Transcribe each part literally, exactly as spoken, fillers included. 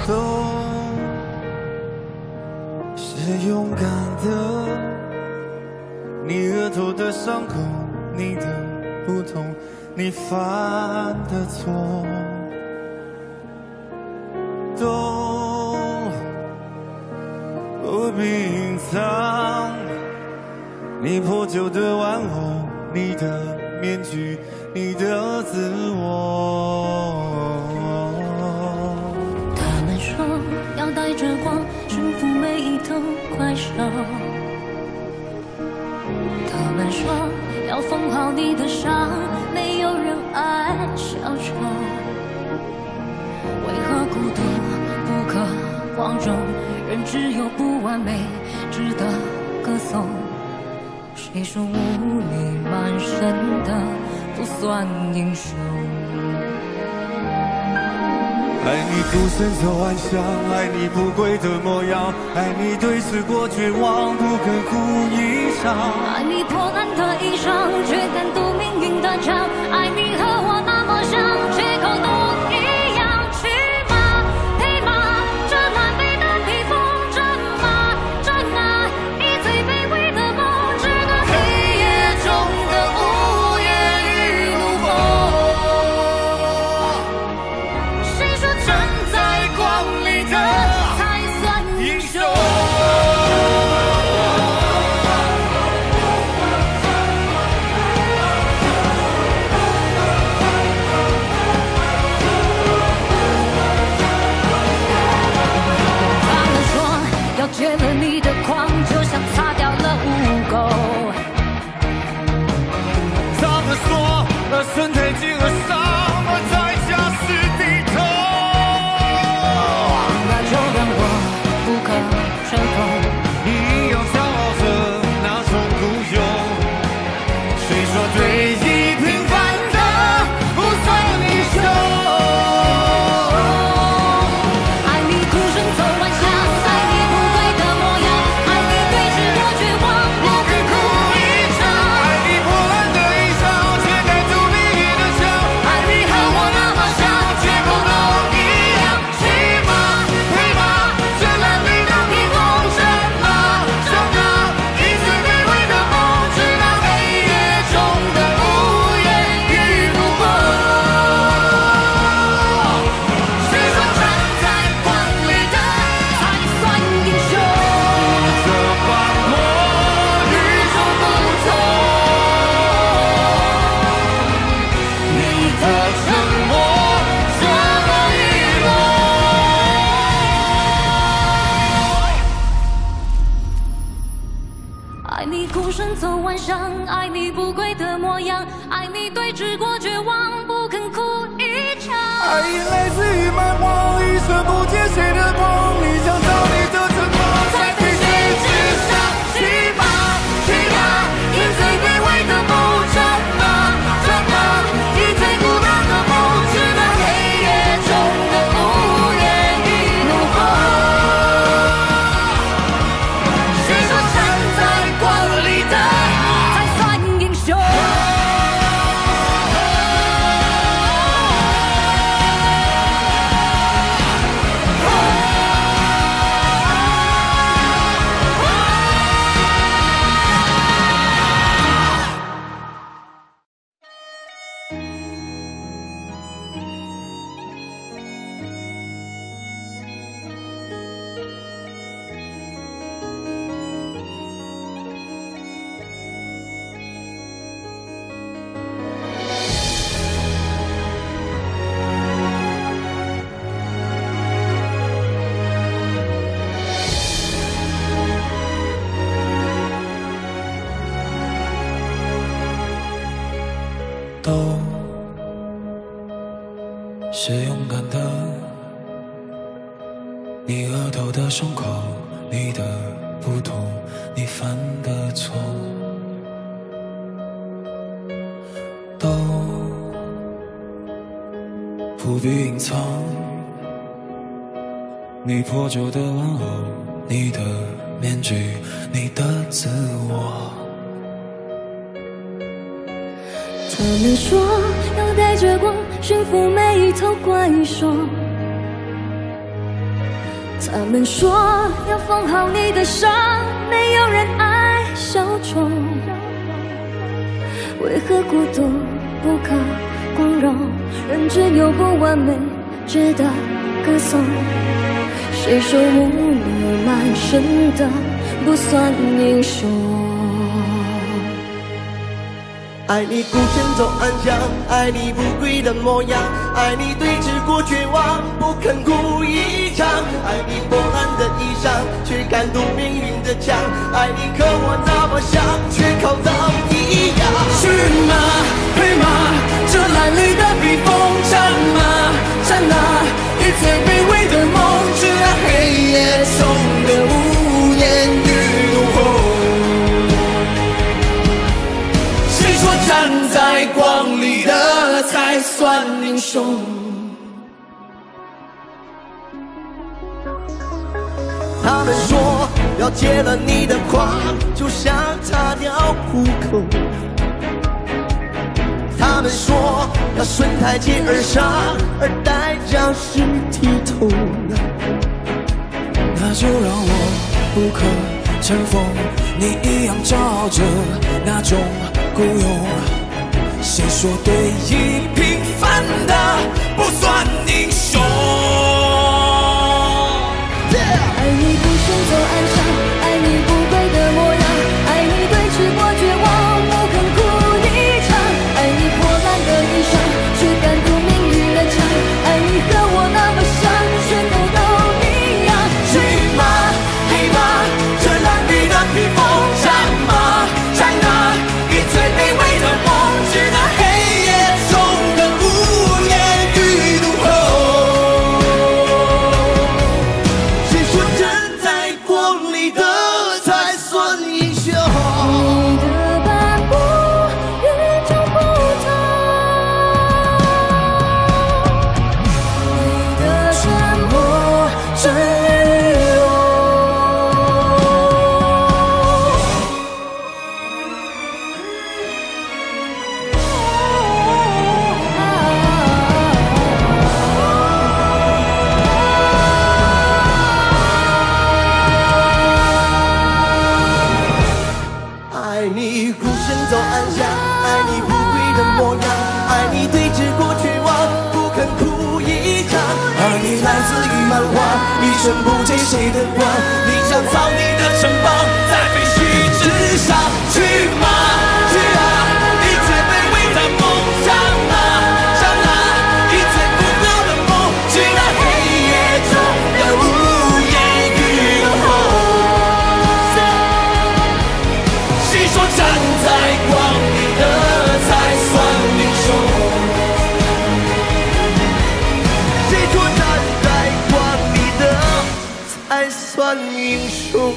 都是勇敢的。你额头的伤口，你的不同，你犯的错，都不必隐藏。你破旧的玩偶，你的面具，你的自我。 他们说要带着光驯服每一头怪兽，他们说要缝好你的伤，没有人爱小丑。为何孤独不可广众，人只有不完美值得歌颂？谁说污泥满身的不算英雄？ 爱你孤身走暗巷，爱你不跪的模样，爱你对视过绝望，不肯哭一场。 爱你破烂的衣裳，却敢赌命运的枪。爱你和我那么像，缺口都一样。去吗？配吗？这褴褛的披风，真吗？真啊！以最卑微的梦，只能黑夜中的无言与怒火。谁说站在光里的才算英雄？戒了你的狂，就像擦掉了污垢。 他们说，那身太紧了伤，而代价是低头。 那就让我不可乘风。 你要骄傲着那种孤勇。谁说对弈平凡的不算英雄？ 爱你孤身走暗巷，爱你不跪的模样，爱你对峙过绝望，不肯哭一场。 爱意来自于蛮荒，一瞬不见谁的光，你想找你的晨光，在废墟之上。去吧，去呀，以最卑微的梦，真吗？真吗？以最孤单的梦，直到黑夜中的无言与怒火。谁说站在光里的才算英雄？ 都是勇敢的，你额头的伤口，你的不同，你犯的错，都不必隐藏。你破旧的玩偶，你的面具，你的自我。 他们说要带着光驯服每一头怪兽， 他们说要缝好你的伤，没有人爱小丑。为何孤独不可光荣？人只有不完美值得歌颂。谁说污泥满身的不算英雄？ 爱你孤身走暗巷，爱你不跪的模样，爱你对峙过绝望，不肯哭一场，爱你破烂的衣裳，却敢堵命运的枪，爱你和我那么像，却靠到一样。 去吗？配吗？这褴褛的披风，战吗？战啊！以最卑微的梦，直到黑夜中的无言与怒吼。站在光里的才算英雄。 他们说要戒了你的狂，就像擦掉虎口。他们说要顺台阶而上，而代价是剃头。 那就让我不可乘风，你一样照着那种孤勇。谁说对弈平凡的不算英雄？ 爱你不顺走暗巷，爱你不跪的模样，爱你对峙过绝望，不肯哭一场，爱你破烂的衣裳，却敢堵命运的枪，爱你和我那么像，全部都一样。 去吗？黑吗？这褴褛的披风，战吗？战啊！以最卑微的梦，直到黑夜中的无言与怒吼。 谁说站在光里的才算英雄？ 你的斑驳与众不同，你的沉默真与我。 爱你孤身走暗巷，爱你不跪的模样，爱你对峙过绝望，不肯哭一场， 而你来自于漫画，一生不见谁的光，你想造你的城邦，在废墟之上。去吗？去啊！以最卑微的梦，战啊！战啊！以最不朽的梦，直到黑夜中的无言与怒吼。谁说站在光里的才算英雄？ 谁说站在光里的才算英雄？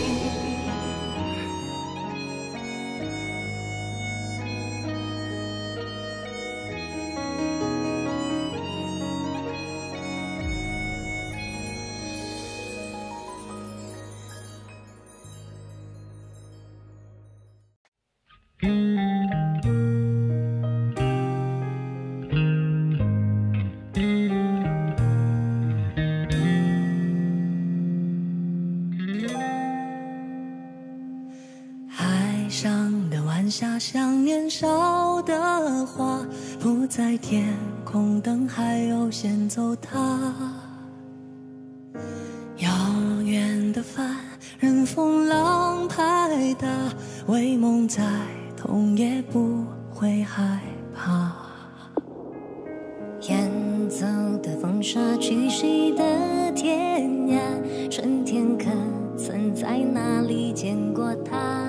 海上的晚霞像年少的花，铺在天空，等海鸥先走它。遥远的帆，任风浪拍打，为梦再痛也不会害怕。 远走的风沙，去谁的天涯？春天可曾在哪里见过他？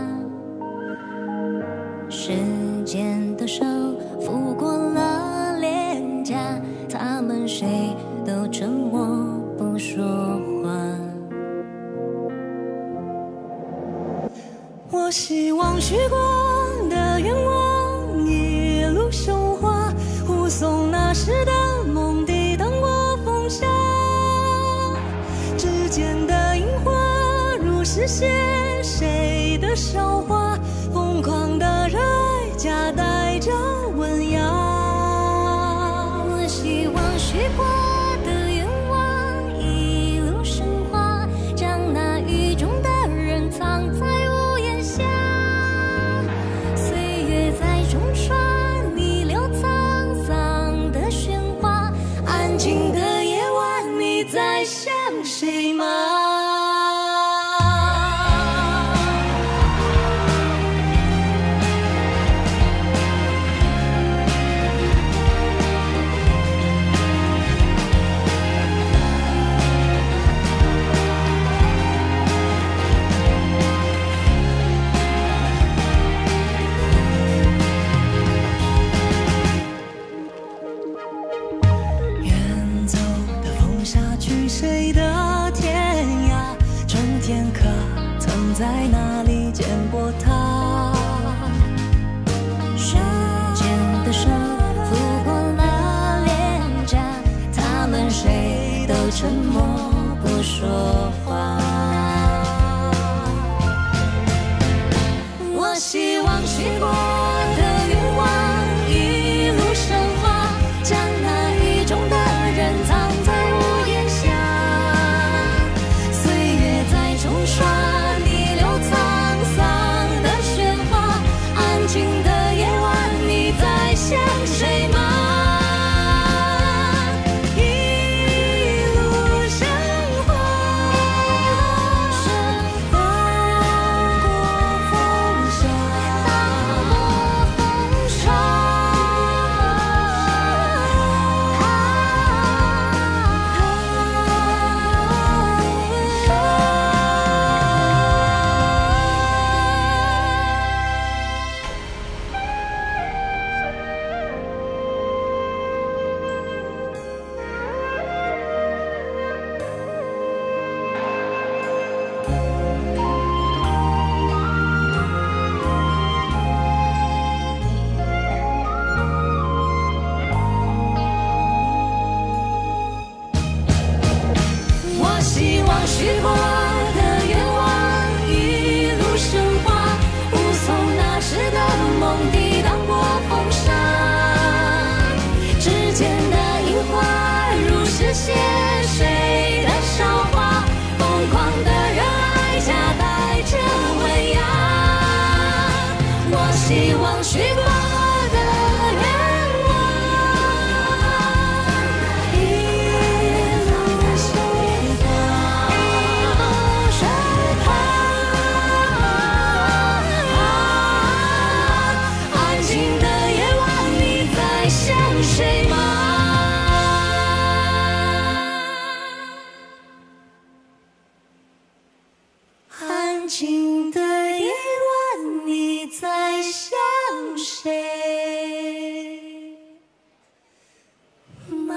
时间的手抚过了脸颊，他们谁都沉默不说话。 我希望许过的愿望一路升华，护送那时的梦抵挡过风沙。指尖的樱花如是写谁的韶华，疯狂的热爱夹带着温雅。 我希望许过的愿望一路升华， 谁吗？谁的天涯？春天可曾在哪里见过他？ 瞬间的手抚过了脸颊，他们谁都沉默不说话。 我希望许过的愿望一路升华，将那意中的人藏在屋檐下。冲刷逆流沧桑的喧哗，安静的夜晚，你在想谁吗？一路生活，荡过风沙， 荡过风沙。 许过的愿望一路升华，护送那时的梦抵挡过风沙。指尖的樱花如是写谁的韶华，疯狂的热爱夹带着温雅。我希望许过的愿谁吗？安静的夜晚，你在想谁吗？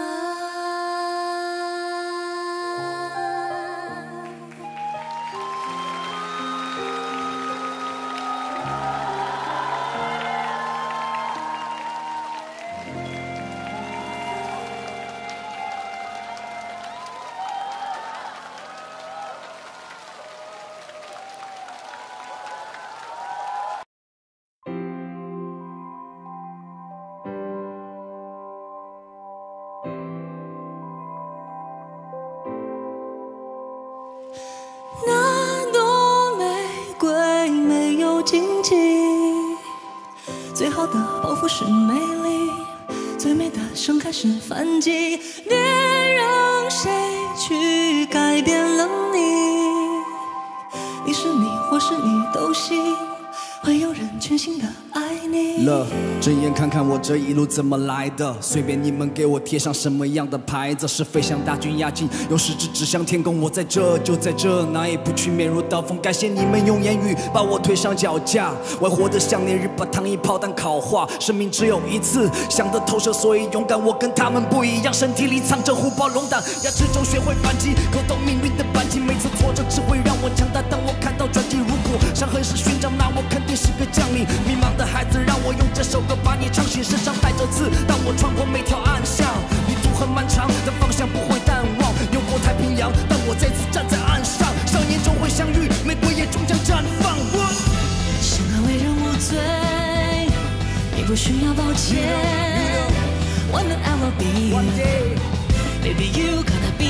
那朵玫瑰没有荆棘，最好的报复是美丽，最美的盛开是反击。别让谁去改变了你，你是你或是你都行，会有人全心的爱你。 了，睁眼看看我这一路怎么来的，随便你们给我贴上什么样的牌子，是飞向大军压境，有矢志指向天空，我在这就在这，哪也不去，面如刀锋。感谢你们用言语把我推上脚架，我活得像烈日把糖衣炮弹烤化，生命只有一次，想得透彻所以勇敢，我跟他们不一样，身体里藏着虎豹龙胆，牙齿中学会反击，勾动命运的扳机，每次挫折只会让我强大，当我看到转机，如果伤痕是勋章，那我肯定是个将领。迷茫的孩子，让我用这首歌把你唱醒，身上带着刺，当我穿过每条暗巷，旅途很漫长，但方向不会淡忘，游过太平洋，但我再次站在岸上，少年终会相遇，玫瑰也终将绽放。 生而为人无罪，你不需要抱歉。One day I will be One day, baby you gonna be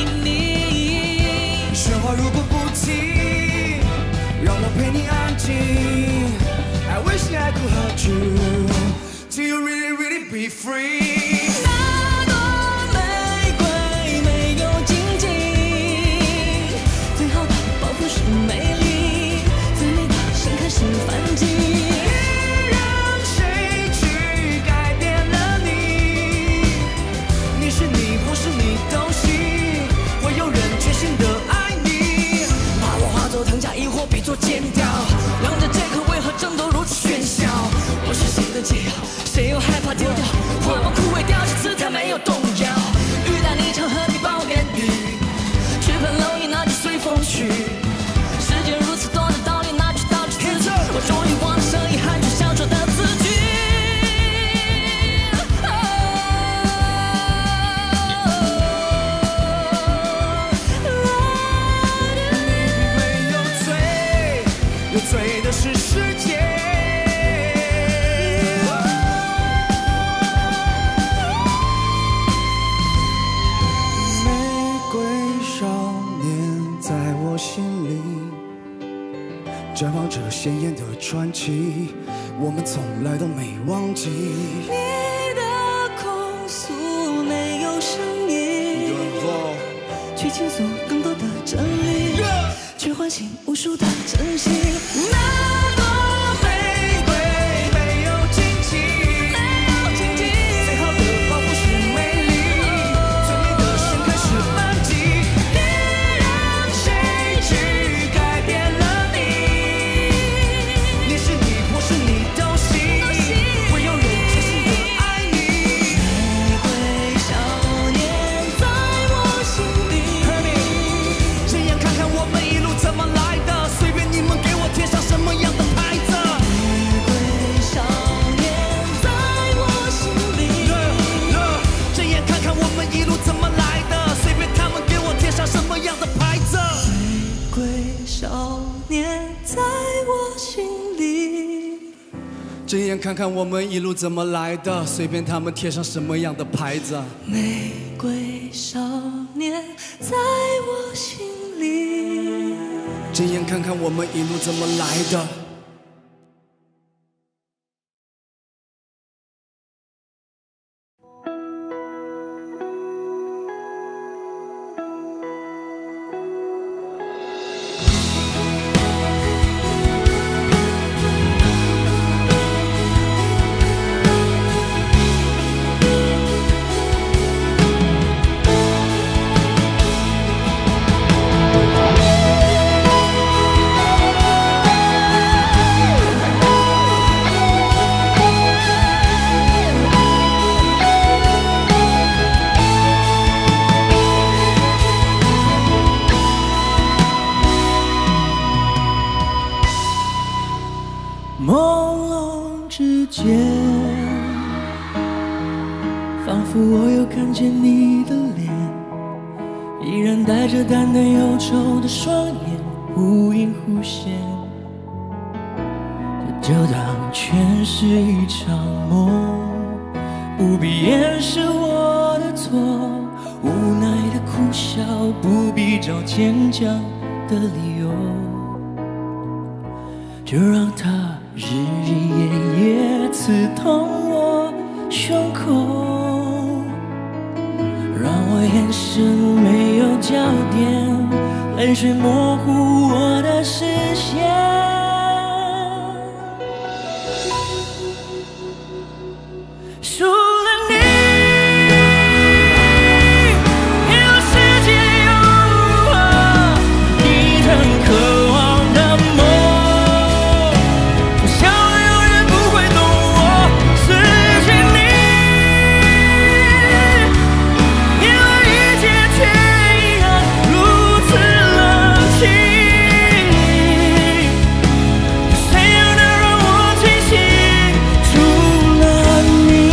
me。 说话如果不停，让我陪你安静。I wish I could hold you till you really really be free。 那朵玫瑰没有荆棘， 绽放着鲜艳的传奇，我们从来都没忘记。 你的控诉没有声音，却倾诉更多的真理，却唤醒无数的真心。那朵玫瑰没有荆棘，最好的保护是美丽，最美的盛开是反击。别让谁去改变了你，你是你，我是你，都行，会有人真心的爱你。玫瑰少年在我心里， 这样看看我们一路怎么来的，随便你们给我贴上什么样的牌子。 玫瑰少年在我心里， 这样看看我们一路怎么来的，随便他们给我贴上什么样的牌子。 玫瑰少年在我心里。 这样看看我们一路怎么来的，随便他们贴上什么样的牌子。 玫瑰少年在我心里。 这样看看我们一路怎么来的。 朦胧之间，仿佛我又看见你的脸，依然带着淡淡忧愁的双眼，忽隐忽现。这就当全是一场梦，不必掩饰我的错，无奈的苦笑，不必找坚强的理由，就让它日日夜夜刺痛我胸口，让我眼神没有焦点，泪水模糊我的视线。除了你，别的世界又如何？你曾渴望的梦，我想永远不会懂我失去你，因为一切却依然如此冷清。谁又能让我清醒？除了你。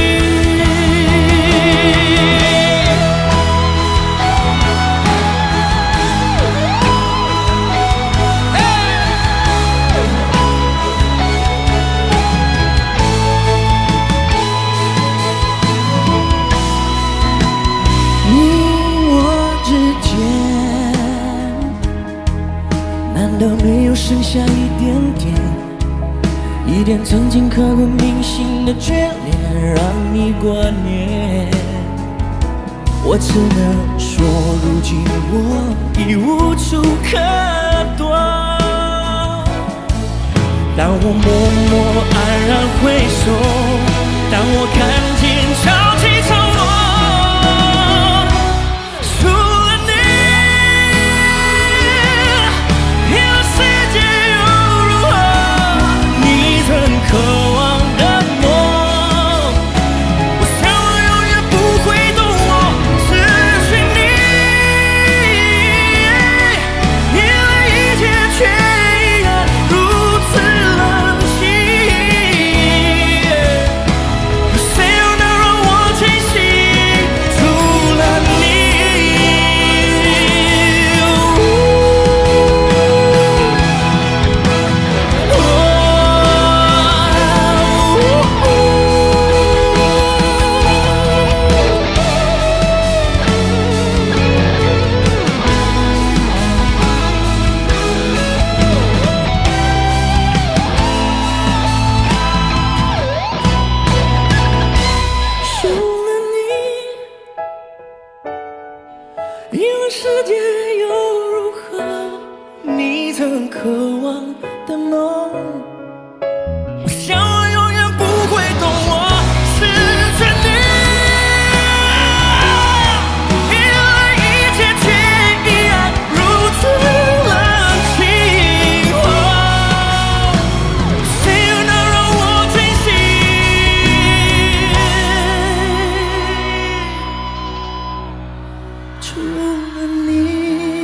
你我之间，难道没有剩下一点点，一点曾经刻骨铭心的眷恋，让你挂念？我只能说，如今我已无处可躲。当我默默黯然回首，当我看见潮起潮落，除了你，别的世界又如何？你曾渴望的梦，我想我永远不会懂我失去你，因为一切却依然如此冷清。谁又世界又如何？你曾渴望的梦，我想我永远不会懂我失去你。原来一切却一样如此冷清，谁又能让我珍惜？除了你。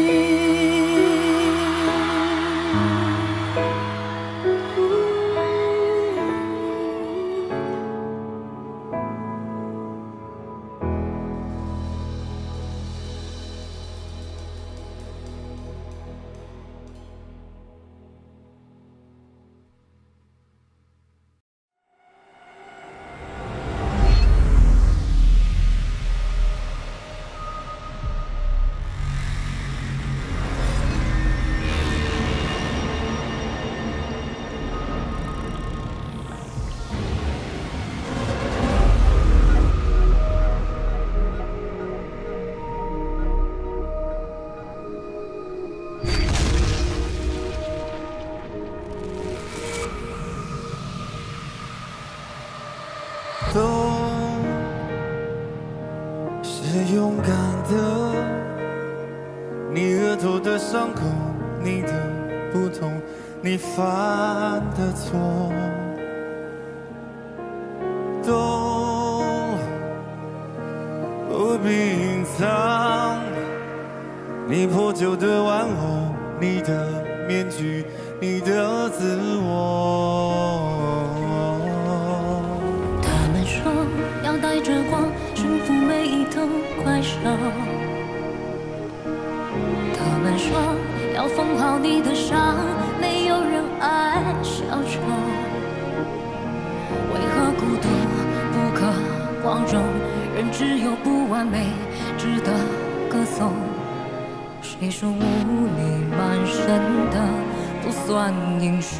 都是勇敢的，你额头的伤口，你的不同，你犯的错，都不必隐藏。你破旧的玩偶，你的面具，你的自我。 要带着光驯服每一头怪兽。他们说要缝好你的伤，没有人爱小丑。为何孤独不可光荣？人只有不完美值得歌颂。谁说污泥满身的不算英雄？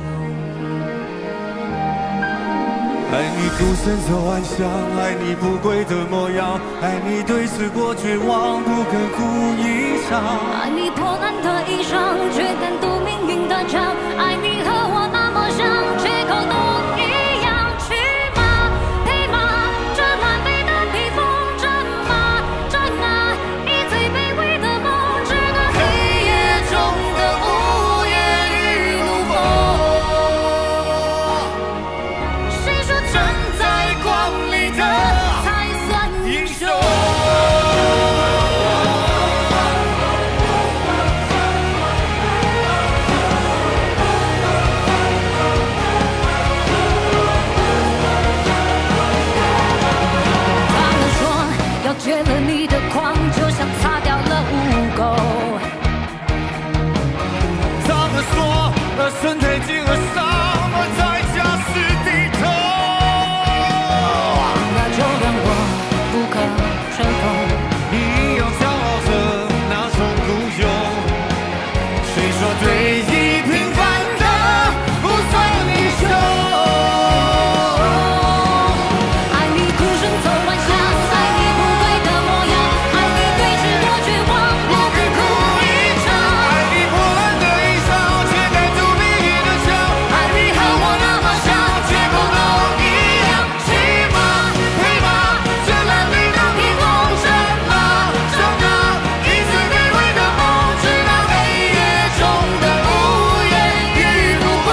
爱你孤身走暗巷，爱你不跪的模样，爱你对视过绝望，不肯哭一场。 爱你破烂的衣裳，却敢赌命运的枪。爱你和我那么像，缺口都一样。去吗？配吗？这褴褛的披风，战吗？战啊！以最卑微的梦，只能黑夜中的无言与怒吼。谁说站在光里的才算英雄？他们说要戒了你的狂，就像擦掉了污垢。 他们说要身太近了伤，而在家是低头。 那就让我不可乘风。 你要骄傲着那种孤勇。谁说对弈平凡的不算英雄？ 爱你孤身走暗巷，爱你不跪的模样，爱你对峙过绝望，不肯哭一场。 爱你破烂的衣裳，却敢堵命运的枪。爱你和我那么像，缺口都一样。去吗？配吗？这褴褛的披风，战吗？战啊！以最卑微的梦，直到黑夜中的无言与怒吼。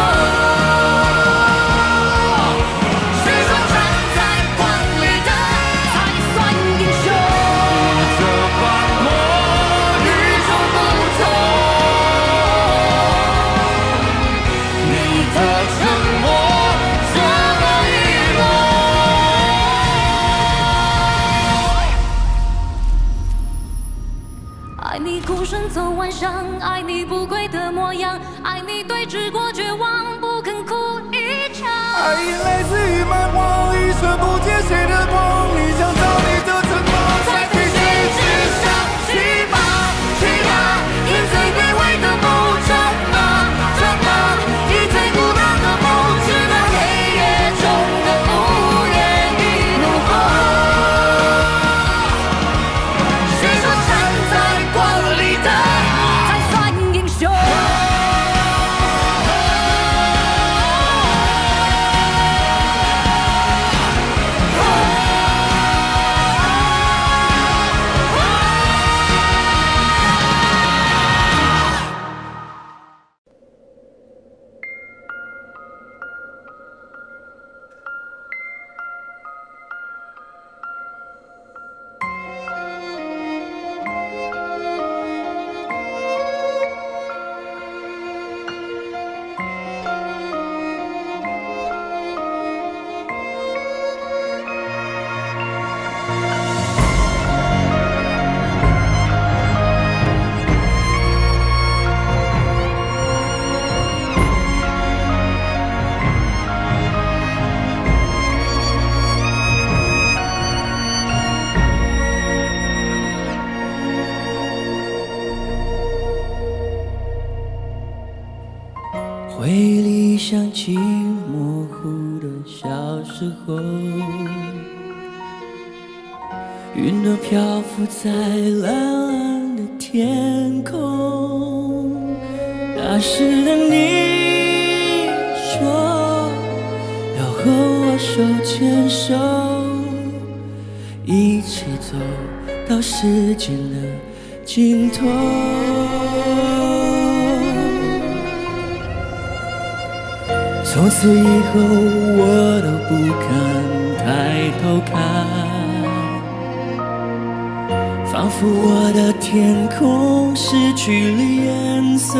谁说站在光里的才算英雄。 这斑驳与众不同？你的沉默怎么遗落？ 爱你孤身走暗巷，爱你不跪的模样，爱你对峙过绝望，不肯哭一场。 爱意来自于蛮荒，一瞬不见谁的光，你想找你的城堡，在废墟之上。去吧，去呀，以最卑微的梦，战啊，战啊，以最孤单的梦，直到黑夜中的无言与怒吼。谁说站在光里回忆里想起模糊的小时候，云朵漂浮在蓝蓝的天空。那时的你说要和我手牵手，一起走到时间的尽头。从此以后我都不敢抬头看，仿佛我的天空失去了颜色。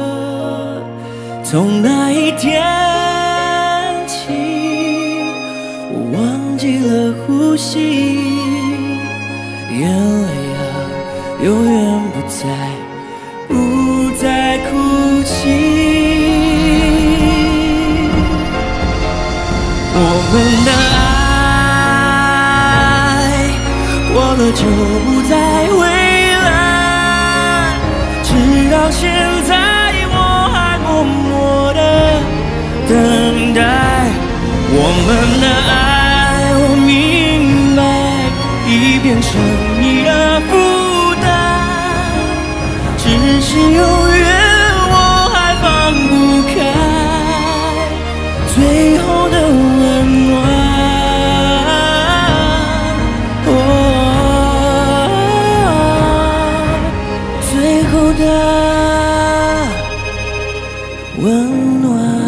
从那一天起，我忘记了呼吸，眼泪啊永远不再不再哭泣。我们的爱过了就不再回来，直到现在我还默默地等待。我们的爱，我明白，已变成你的负担，只是永远我还放不开最后的温暖。哦，最后的温暖。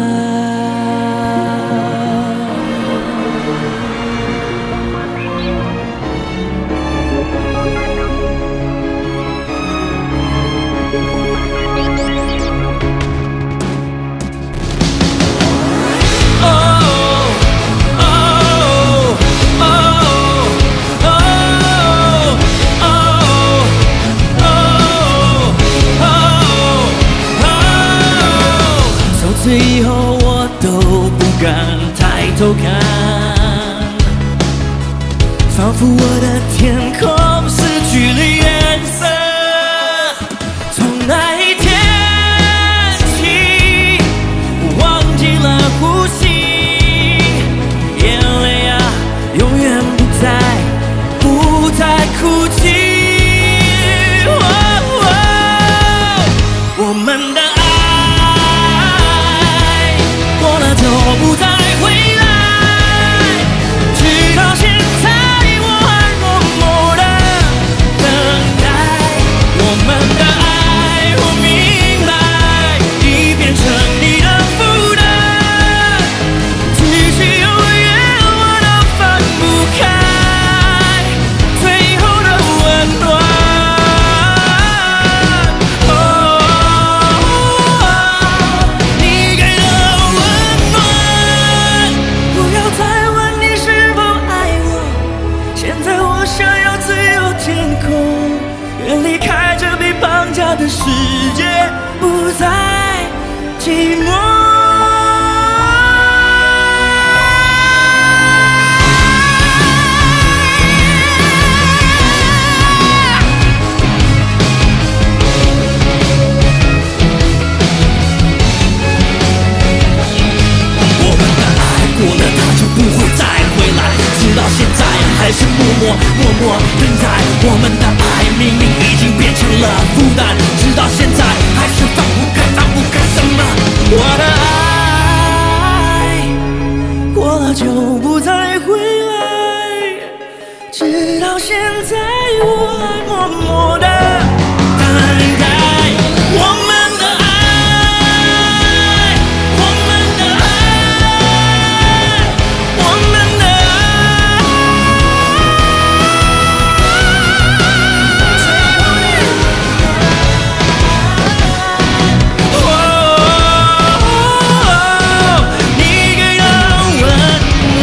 从此以后我都不敢抬头看，仿佛我的天空失去了颜色。从那一天起，我忘记了呼吸，眼泪啊永远不再不再哭泣。哦哦，我们的不再回来，直到现在我还默默地等待。我们的爱，我明白，已变成你的负担，只是永远我都放不开最后的温暖。远离开这被绑架的世界，不再寂寞。我们的爱过了，它就不会再回来，直到现在还是默默默默等待。我们的爱明明已经变成了负担，直到现在还是放不开，放不开什么？我的爱过了就不再回来，直到现在我还默默地等待。我们的爱，我们的爱，我们的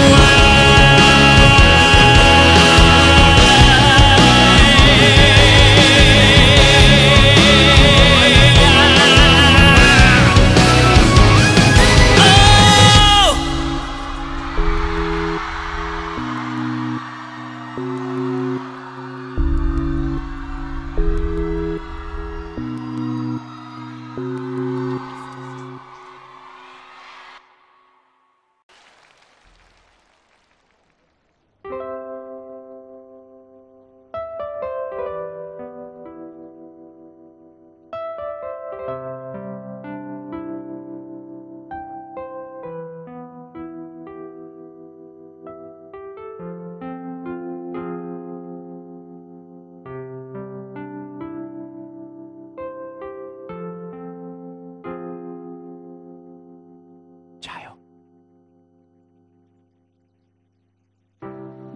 爱。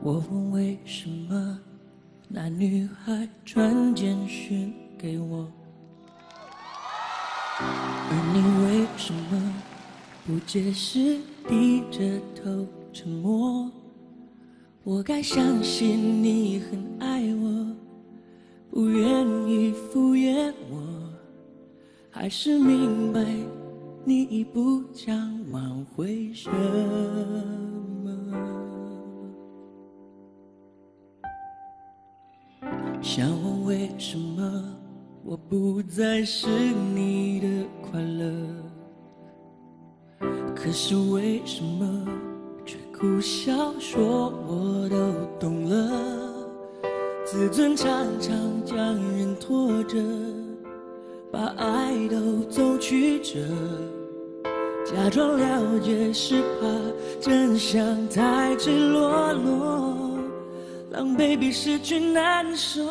我问为什么那女孩传简讯给我，而你为什么不解释，低着头沉默？我该相信你很爱我，不愿意敷衍我，还是明白你已不想挽回什么？想问为什么我不再是你的快乐，可是为什么却苦笑说我都懂了？自尊常常将人拖着，把爱都走曲折，假装了解是怕真相太赤裸裸，让 baby 失去难受。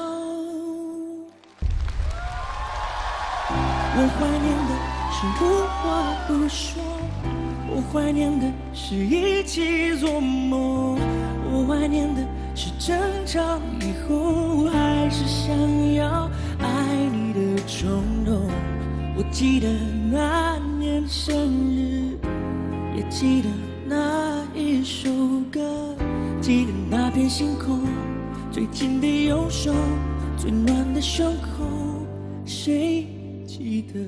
我怀念的是无话不说，我怀念的是一起做梦，我怀念的是争吵以后还是想要爱你的冲动。我记得那年生日，也记得那一首歌，记得那片星空，最紧的右手，最暖的胸口，谁记得？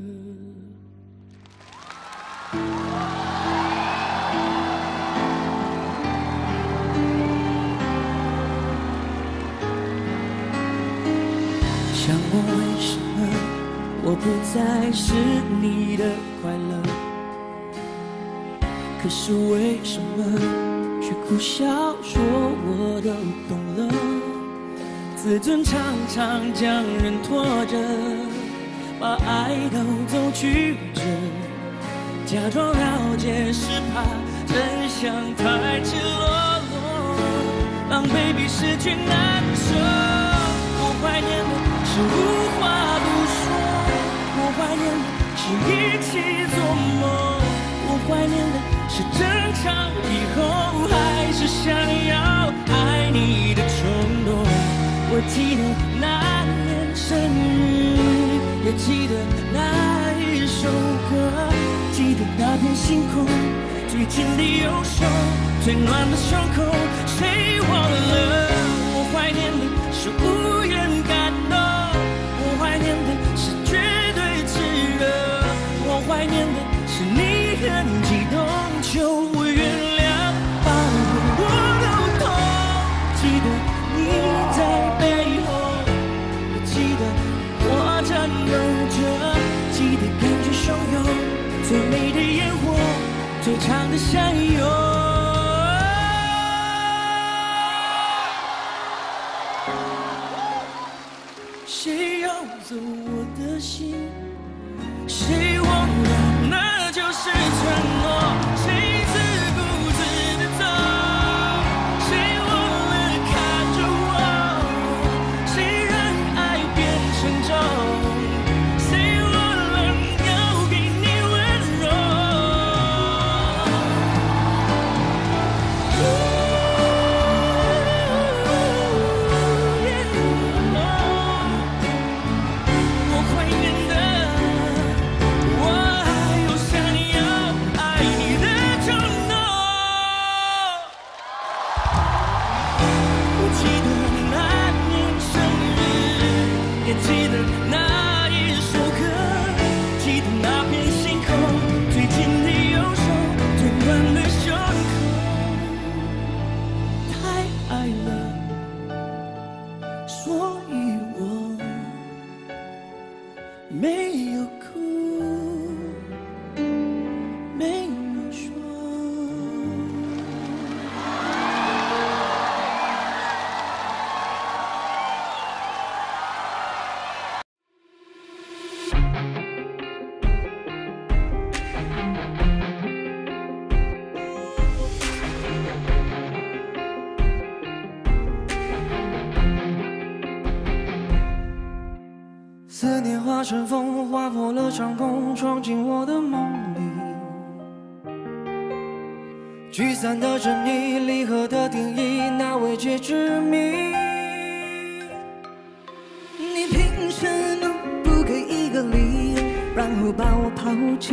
想问为什么我不再是你的快乐，可是为什么却苦笑说我都懂了？自尊常常将人拖着，把爱都走曲折，假装了解是怕真相太赤裸裸，让 baby 失去难受。我怀念的是无话不说，我怀念的是一起做梦，我怀念的是争吵以后还是想要爱你的冲动。我记得那年生日，也记得那一首歌，记得那片星空，最紧的右手，最暖的胸口，谁忘了？我怀念的是无言感动，我怀念的是绝对炽热，我怀念的是你很激动求我原谅，把我都痛。记得你在背后，也记得我颤抖着，记得感觉汹涌，最美的烟火，最长的相拥。谁要走我的心？谁忘了那就是承诺？谁自顾自地走？谁忘了看着我？谁让爱变沉重？谁忘了要给你温柔？我怀念的，我还有想要爱你的冲动。我记得那年生日，也记得那一首歌，记得那片星空，最紧的右手，最暖的胸口。太爱了，所以我没有哭，没有说。 思念化成风，划破了长空，闯进我的梦里。 聚散的真意，离合的定义，那未解之谜。 你凭什么不给一个理由，然后把我抛弃？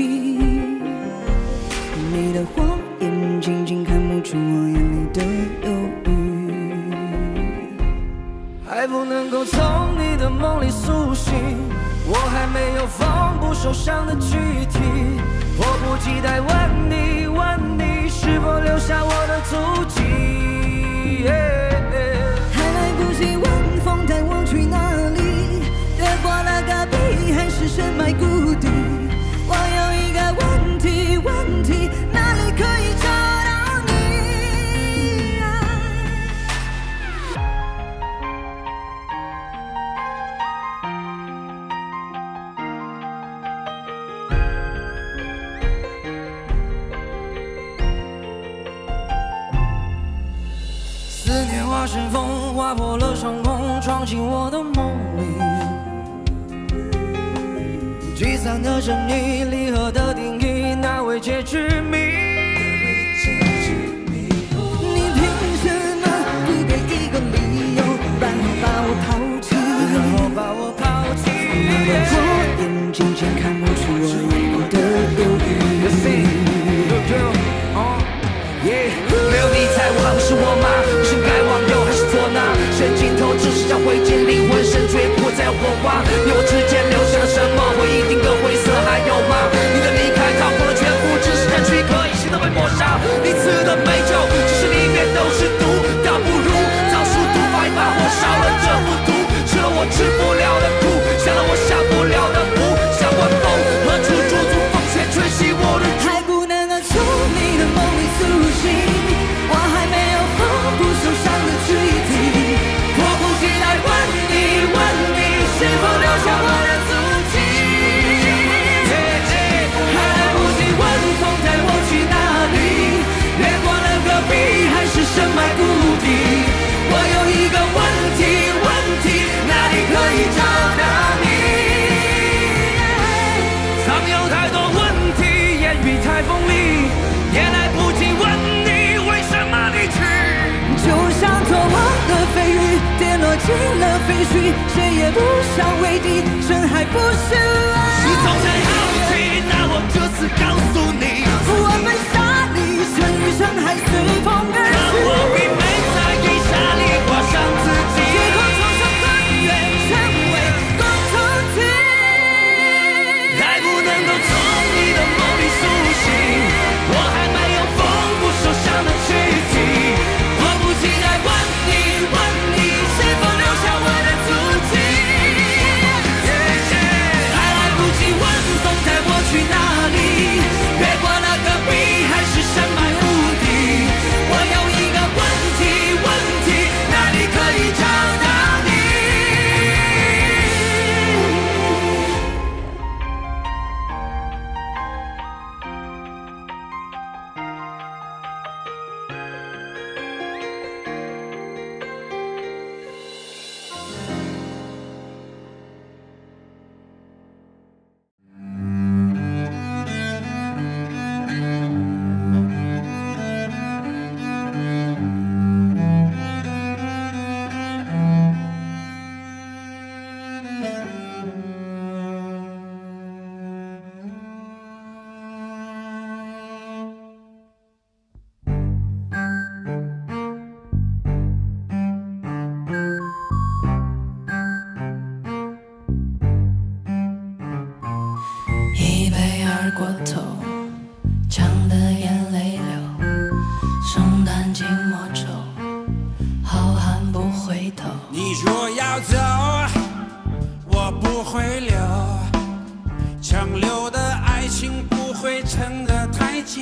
你的火眼睛睛看不出我眼里的忧郁， 还不能够从你的梦里苏醒，我还没有放不受伤的躯体，迫不及待问你问你是否留下我的足迹， yeah, yeah 还来不及问风带我去哪里，越过了戈壁还是深埋谷底，我有一个问题问题，哪里可以找到你？ 思念化成风，划破了伤痛，闯进我的梦里。聚散的真意，离合的定义，那未解之谜。 你凭什么不给一个理由，然后把我抛弃？ 然后把我抛弃。 你的火眼睛睛看不出我眼里的忧郁。 没有你在，我还是我吗？是该忘忧还是错呢？神尽头只是想挥剑，灵魂深处也不会再有火花。你我之间留下了什么？回忆定格灰色，还有吗？你的离开掏空了全部，只是证据可以显得被抹杀。你赐的美酒，只是里面都是毒，倒不如早数毒发一把火烧了这幅图，吃了我吃不了的苦，下了我下不了的毒，像晚风何处驻足，风雪吹熄我的烛。 还不能够从你的梦里苏醒，我还没有缝不受伤的躯体，迫不及待问你问你是否留下我的足迹，还来不及问风带我去哪里，越过了戈壁还是深埋谷底，我有一个问题问题，哪里可以找到你？ 常有太多问题，言语太锋利，也来不及问你为什么离去。 就像脱网的飞鱼，跌落进了废墟，谁也不想为敌，深海不是爱。 你总在好奇，那我这次告诉你， 我们沙砾沉于深海，随风而可去。 我并没在意沙砾画上自己。 夜空冲上更远，成为共同体。 还不能够从你的梦里苏醒，我还没有缝不受伤的躯体，迫不及待问你问你是否留下我的足迹，还来不及问风带我去哪里，越过了戈壁还是深埋谷底，我有一个问题问题，哪里可以找到你？ 一杯二锅头，呛得眼泪流，圣诞寂寞愁，好汉不回头。 你若要走，我不会留，强留的爱情不会撑得太久，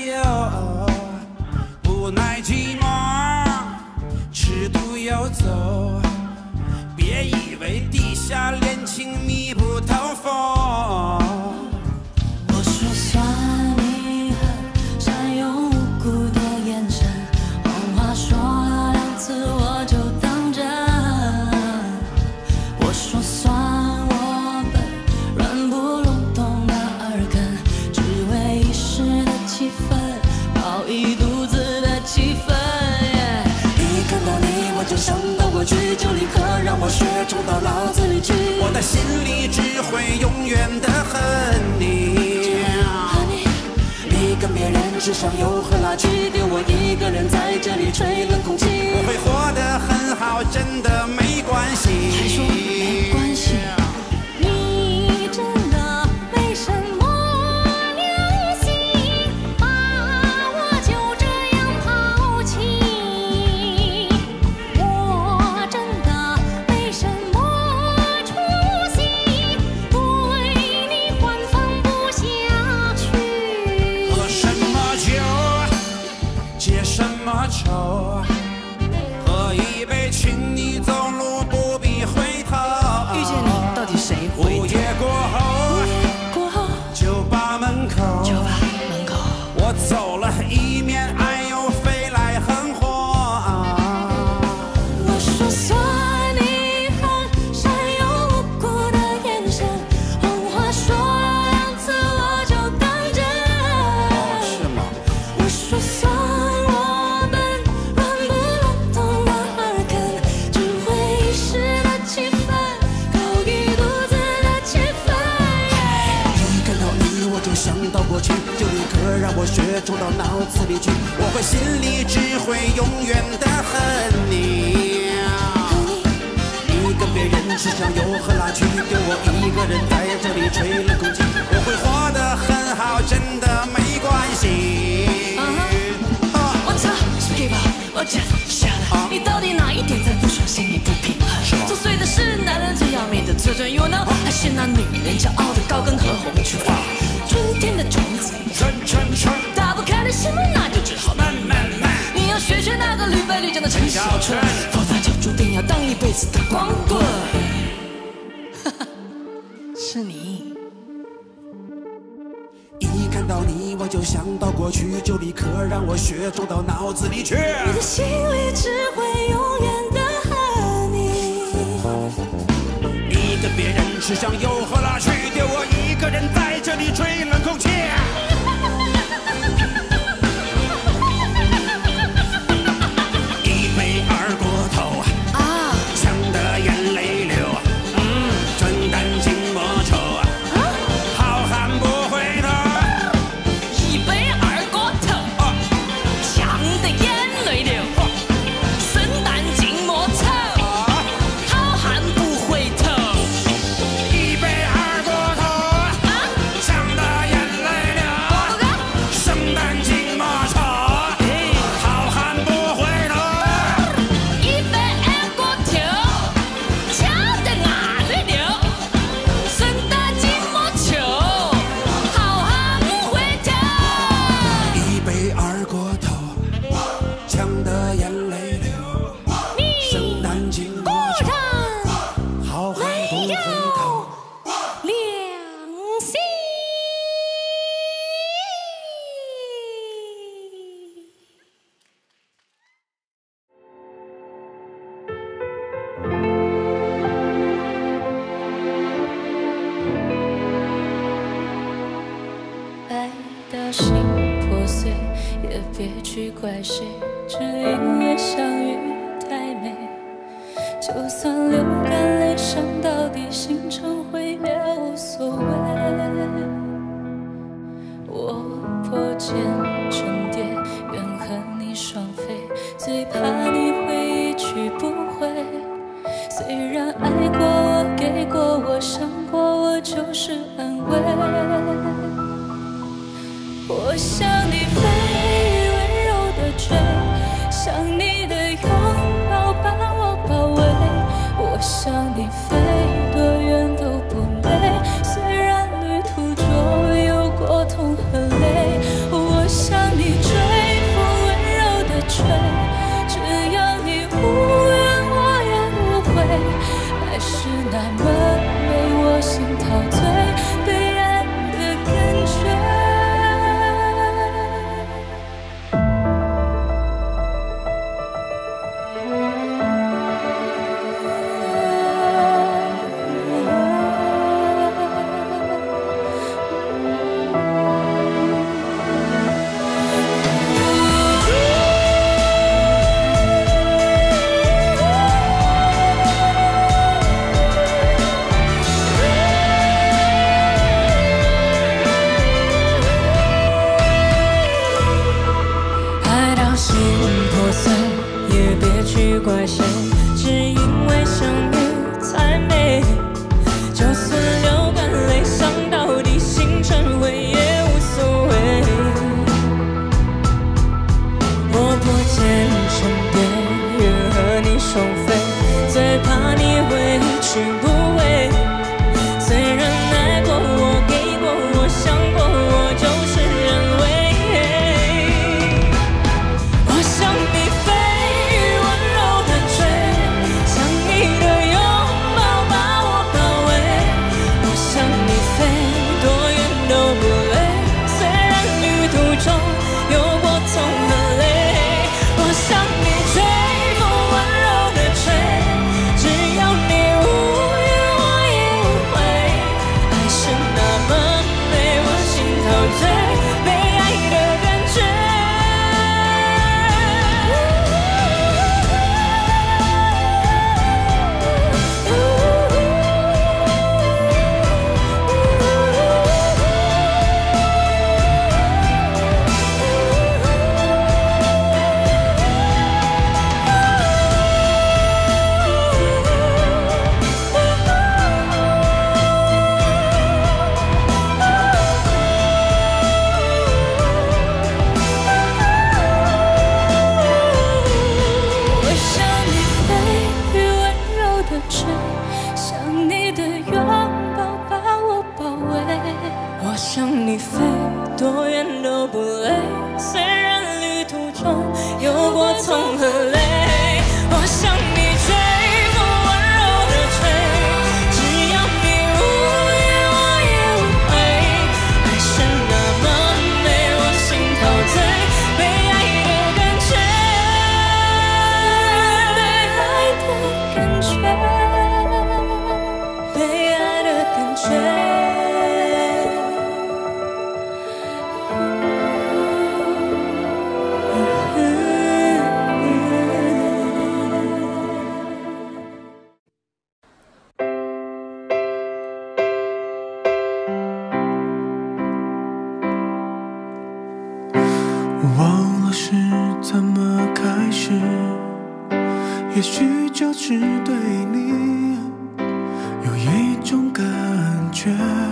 不耐寂寞，尺度游走，别以为地下恋情密不透风。 我说算你狠，善用无辜的眼神，谎话说了两次我就当真。我说算我笨，软不隆咚的耳根，只为一时的气氛，饱一肚子的到脑子里去。 我的心里只会永远的恨你。 你跟别人吃上游和拉去，丢我一个人在这里吹冷空气。 我会活得很好，真的没关系。 还说没关系。 你真的没什么良心，把我就这样抛弃。我真的没什么出息，对你还放不下去。 喝什么酒，结什么仇，喝一杯，请你走路不必回头。 遇见你，到底谁会午夜过后， 过后？ 酒吧门口， 酒吧门口， 我走了一面，爱又飞来横祸。 我说算你很善有无辜的眼神，谎话说了两次我就当真。 是吗？ 我说算我笨，乱不乱懂的耳根，只会一时的气愤，搞一肚子的气氛。 一看到你我就想到过去，就立刻让我血冲到脑子里去。 我会心里只会永远的恨你。 你跟别人吃香油和辣去，丢我一个人在这里吹冷空气。 我会活得很好，真的没关系。 我操 ，Skip， 我真瞎了，你到底哪一点在不爽，心里不平衡？作祟的是男人最要命的特征，you know，还是那女人骄傲的高跟和红裙发？春天的种子， 春春春， 打不开的心门，那就只好慢慢慢。你要学学那个屡败屡战的陈小春，否则就注定要当一辈子的光棍。哈哈，是你。 一看到你我就想到过去，就立刻让我血冲到脑子里去。 我的心里只会永远的恨你。 你跟别人吃香油和辣去，丢我一个人在这里吹冷空气。一杯二锅头啊，呛得眼泪流。嗯，真担惊莫愁，好汉不回头。 一杯二锅头，呛得眼泪流，生旦净末丑，好汉不回头。 一杯二锅头，呛得眼泪流，生旦净末丑，好汉不回头。 一杯二锅头，呛得眼泪流，生旦净末丑，好汉不回头。 一杯二锅头，呛得眼泪流，生旦净末丑，好汉不回头。 良心。 爱到心破碎，也别去怪谁，只因为相遇太美。就算流干泪，伤到底，心成灰也无所谓。我破茧成蝶，愿和你双飞，最怕你会一去不回。虽然爱过我，给过我，伤过我，就是安慰。我向你飞，温柔的追，向你的拥抱把我包围。我向你飞，多远都不累，虽然旅途中有过痛和泪。我向你追，风温柔的吹，只要你无怨我也无悔。爱是那么美，我心陶醉，被爱的感觉。 怪谁，只因为相遇太美。就算流干泪，伤到底，心成灰也无所谓。我不见身边人和你双飞，最怕你会去不回。虽然爱过我，给过我，想过我，就是认为。我想你飞，温柔的追，想你的拥抱把我包围。我想你飞，多远都不累，虽然旅途中有过痛和泪。我想你吹风，温柔的吹，只要你无语，我也无悔。爱是那么美，我心陶醉，被爱的感觉。我想你飞，温柔的吹，想你的拥抱把我包围。我想你飞，多远都不累，虽然旅途中有过痛和泪。我想你吹风，温柔的吹，只要你无语，我也无悔。爱是那么美，我心陶醉，被爱的感觉，被爱的感觉，被爱的感觉。 忘了是怎么开始，也许就是对你有一种感觉。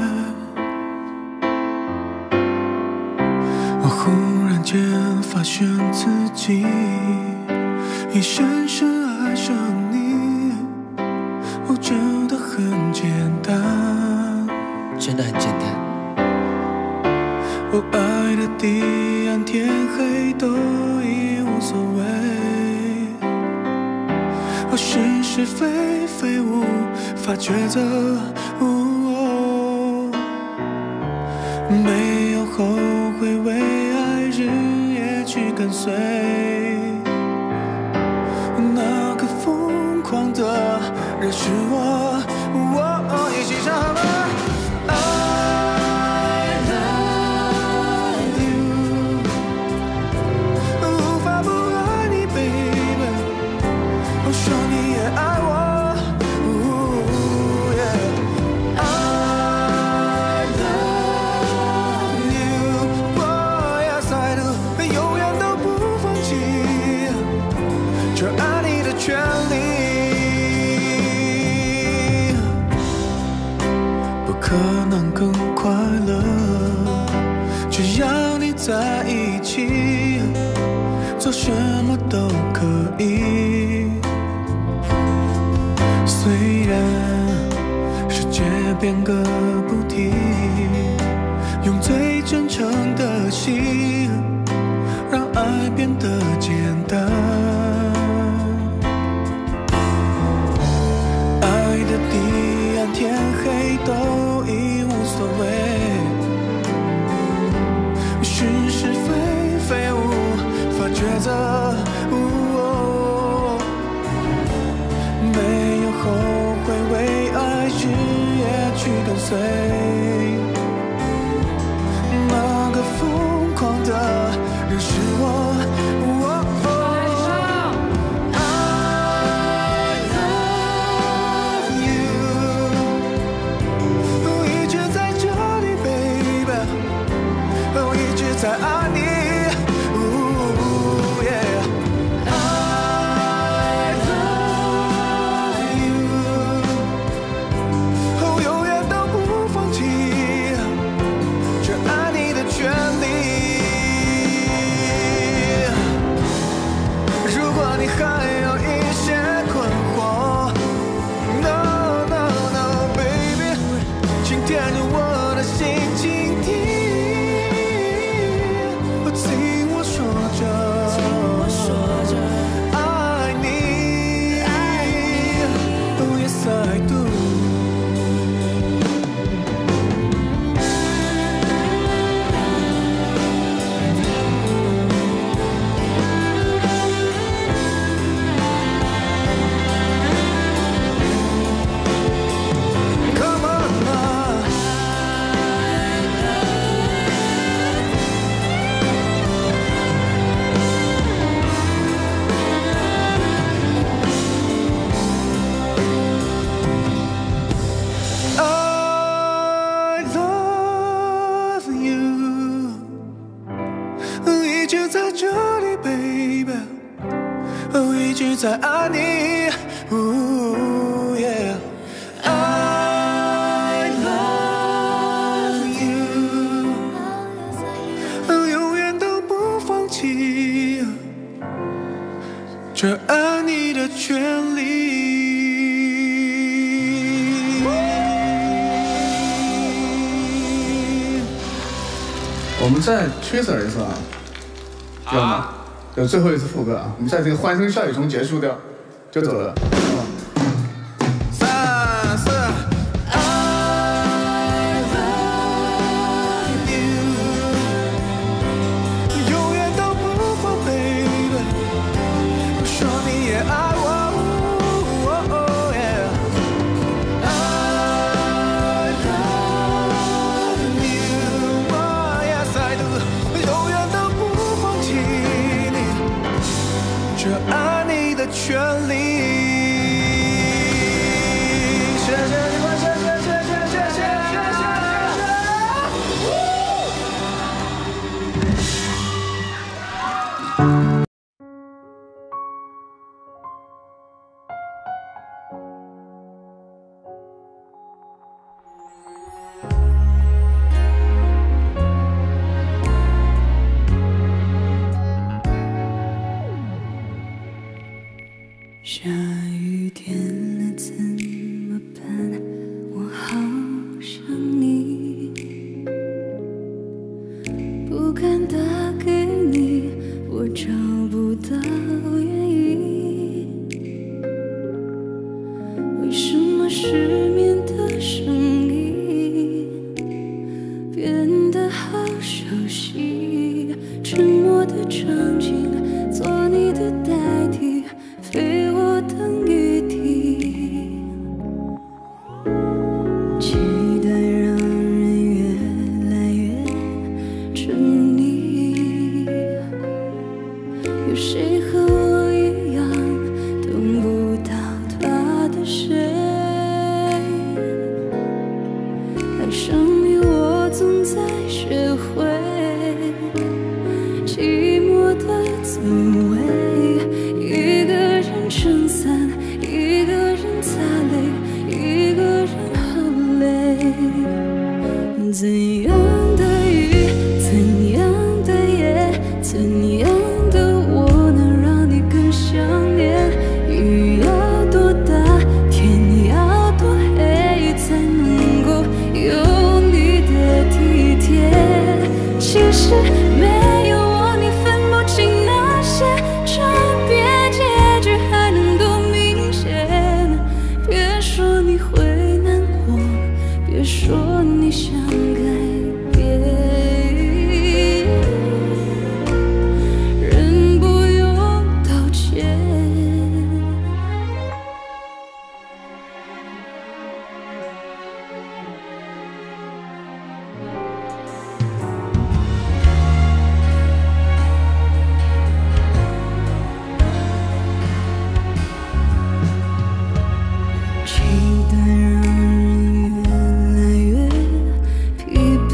我忽然间发现自己已深深爱上你，哦，真的很简单， 真的很简单。 哦，爱的地暗天黑都已无所谓，哦，是是非非无法抉择，哦，没有后悔，为爱日夜去跟随，那个疯狂的人是我，哦，一起唱好吗？说你也爱我，哦yeah. I love you， 我 yes I do， 永远都不放弃这爱你的权利，不可能更快乐，只要你在一起，做什么都可以。虽然世界变个不停，用最真诚的心让爱变得简单。爱的地暗天黑都已无所谓，是是非非无法抉择，没有后悔，为爱日夜去跟随，那个疯狂的人是我，哦I love you， 一直在这里 baby， 一直在爱你，哦 yeah。I 跟着我的心倾听，听我说着，爱你 ，Oh yes I do。在爱你 ，Ooh yeah， I love you， 永远都不放弃这爱你的权利。 我们再 teaser 一次啊，有吗？有最后一次副歌啊，我们在这个欢声笑语中结束掉，就走了。 三四 ，I love you， 永远都不放 ，baby， 说你也爱我。Oh yeah， I love you， Oh yes I do， 永远都不放弃你。这爱你的权利。谢谢你们，谢谢谢谢谢谢谢谢。 下雨天了怎么办？我好想你，不敢打给你，我找不到原因。为什么失眠的声音变得好熟悉？沉默的场景，做你的代替。非我等雨滴，期待让人越来越沉溺。有谁和我一样等不到他的谁？爱上你，我总在学会寂寞的滋味。撑伞，一个人擦泪，一个人好累。怎样的雨，怎样的夜，怎样的我能让你更想念？雨要多大，天要多黑，才能够有你的体贴？其实没有我，你分不清那些差别。别说你想改变，人不用道歉。期待让人越来越疲惫。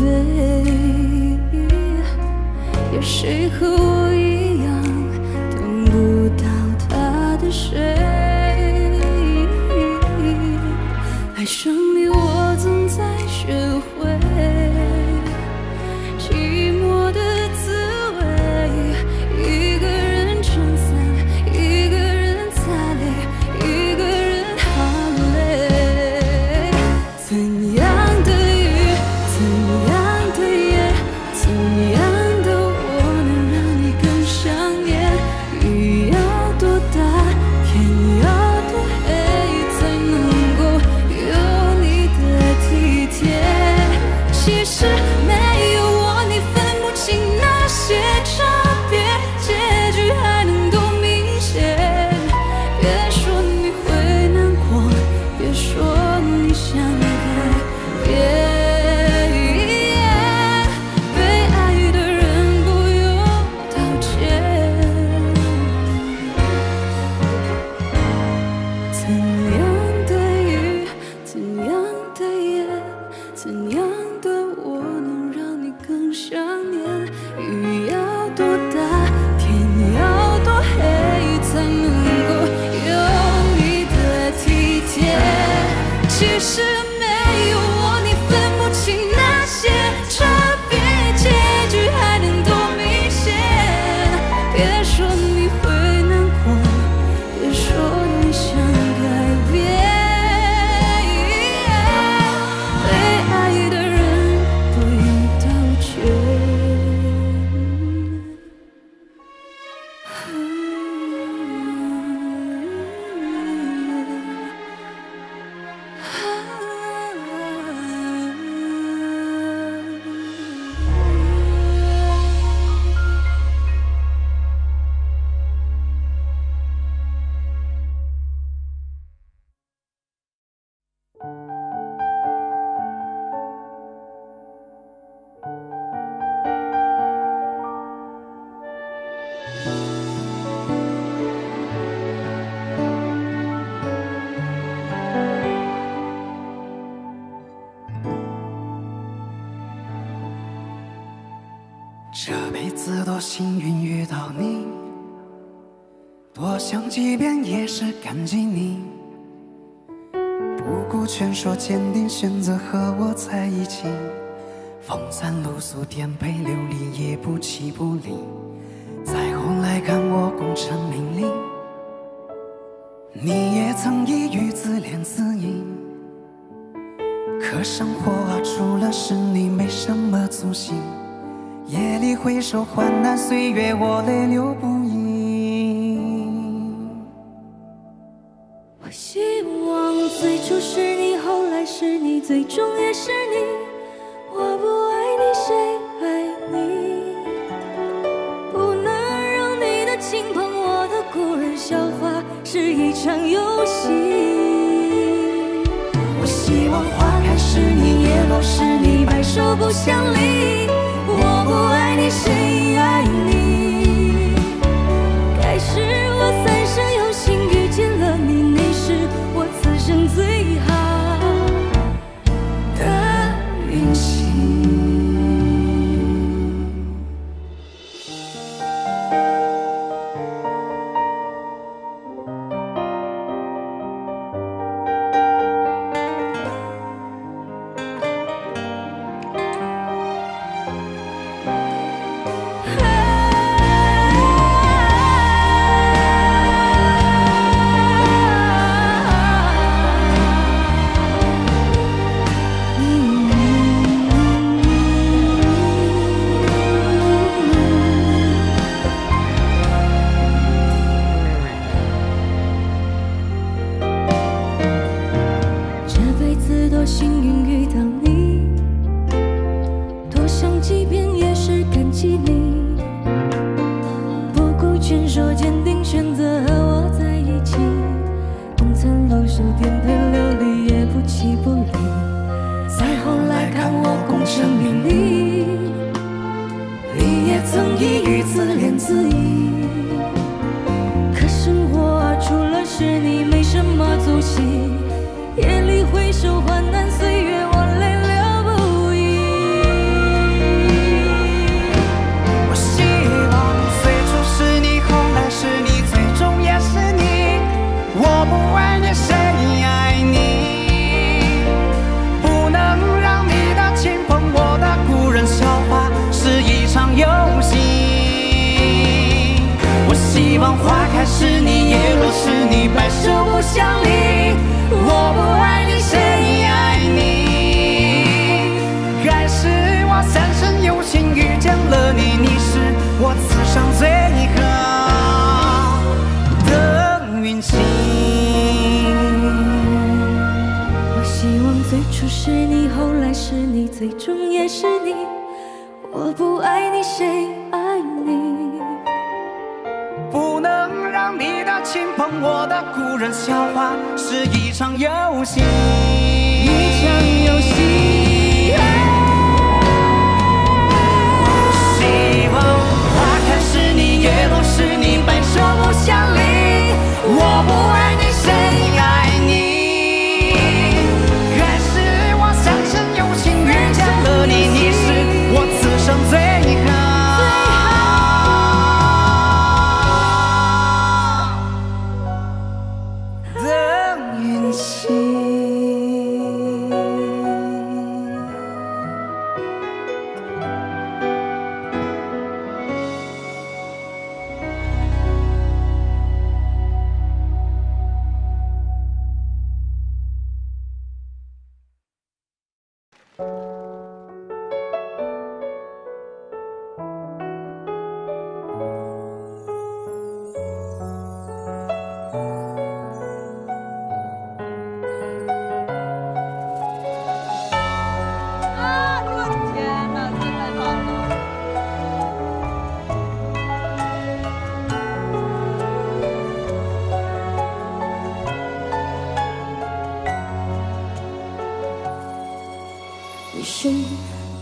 想念。雨要多大，天要多黑，才能够有你的体贴。其实没有我，你分不清那些差别，结局还能多明显。别说你会难过，别说你想改变。被爱的人不用道歉。 这辈子多幸运遇到你，多想几遍也是感激你，不顾劝说坚定选择和我在一起，风餐露宿颠沛流离也不弃不离。再后来看我功成名利，你也曾一语自怜自艾，可生活啊除了是你没什么足迹。夜里回首患难岁月，我泪流不已。 我希望最初是你，后来是你，最终也是你。我不爱你，谁爱你？不能让你的亲朋，我的故人笑话，是一场游戏。 我希望花开是你，叶落是你，白首不相离。我不爱你，谁爱你？ 该是我三生有幸遇见了你，你是我此生最好的运气。 生。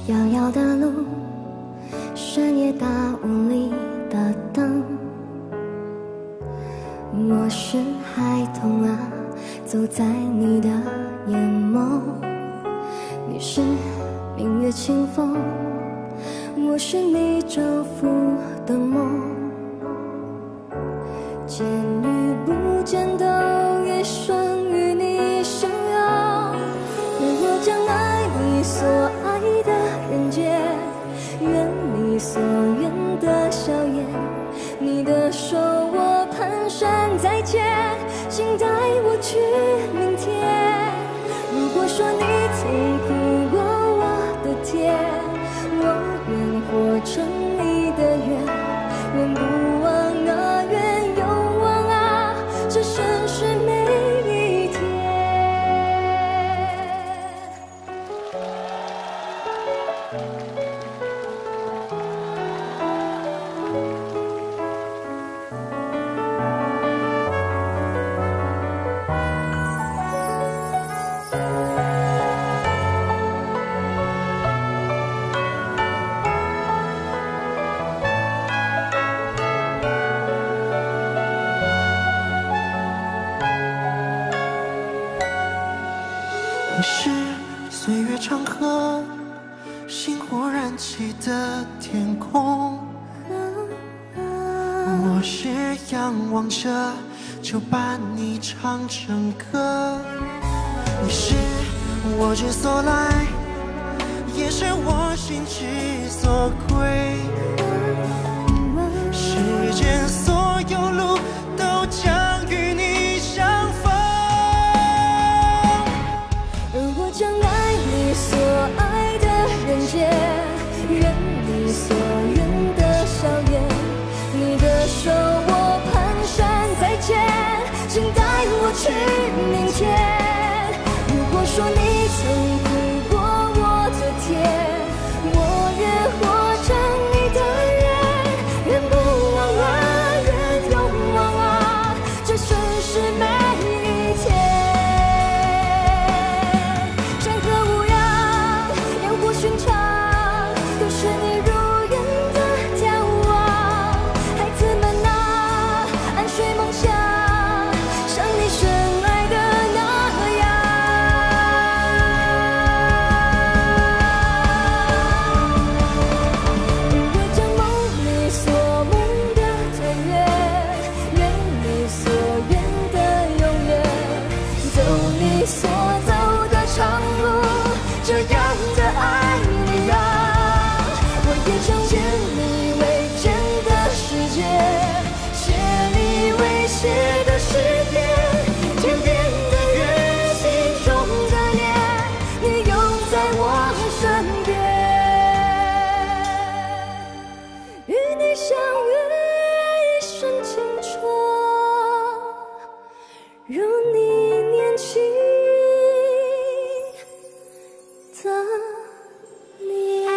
遥遥的路，深夜大雾里的灯。我是孩童啊，走在你的眼眸。你是明月清风，我是你照拂的梦。见与不见都一生与你相拥。愿我将爱你所爱的人间，愿你所愿的笑颜。你的手我蹒跚再见，请带我去明天。如果说你曾哭过我的甜，我愿活成你的愿，愿不忘那愿，永忘啊这盛世每一天。 你是岁月长河，星火燃起的天空。我是仰望着就把你唱成歌。你是我之所来，也是我心之所归。世间所有路都将与你相逢。 将爱你所爱的人间，愿你所愿的笑颜。你的手我蹒跚再见，请带我去明天。如果说你曾哭过我的甜，我愿活成你的愿，愿不忘啊，愿永忘啊这盛世每一天。寻常都是你如愿的眺望，孩子们啊，安睡梦乡，像你深爱的那样。我将梦里所梦的团圆，愿你所愿的永远，走你所走的长路，这样的爱。想见你未见的世界，写你未写的诗篇，天边的月，心中的念，你永在我身边。与你相约一生青春，如你年轻的脸。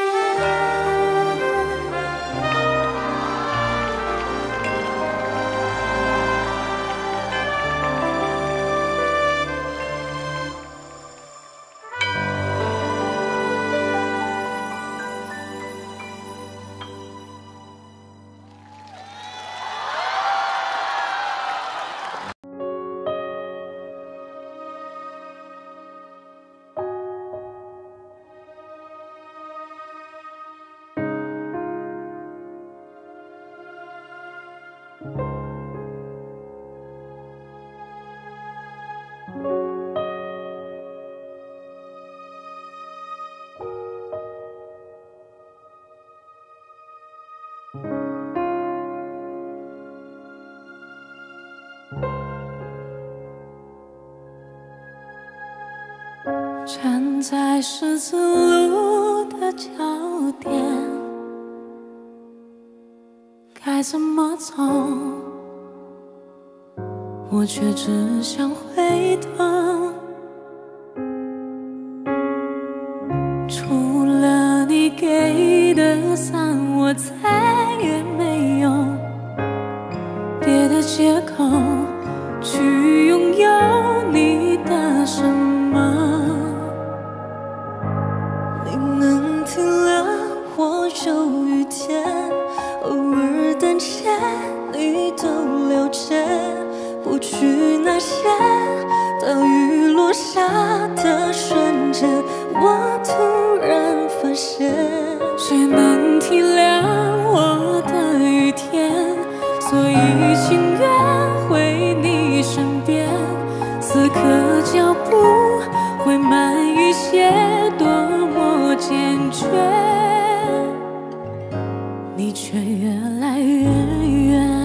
站在十字路的交点，该怎么走？我却只想回头。除了你给的伞，我再也没有别的借口去拥有你的什么。能停留我有雨天，偶尔胆怯，你都了解。过去那些大雨落下的瞬间，我突然发现， 谁能体谅我的雨天？所以情愿回你身边，此刻脚步会慢一些，多么坚决，你却越来越远。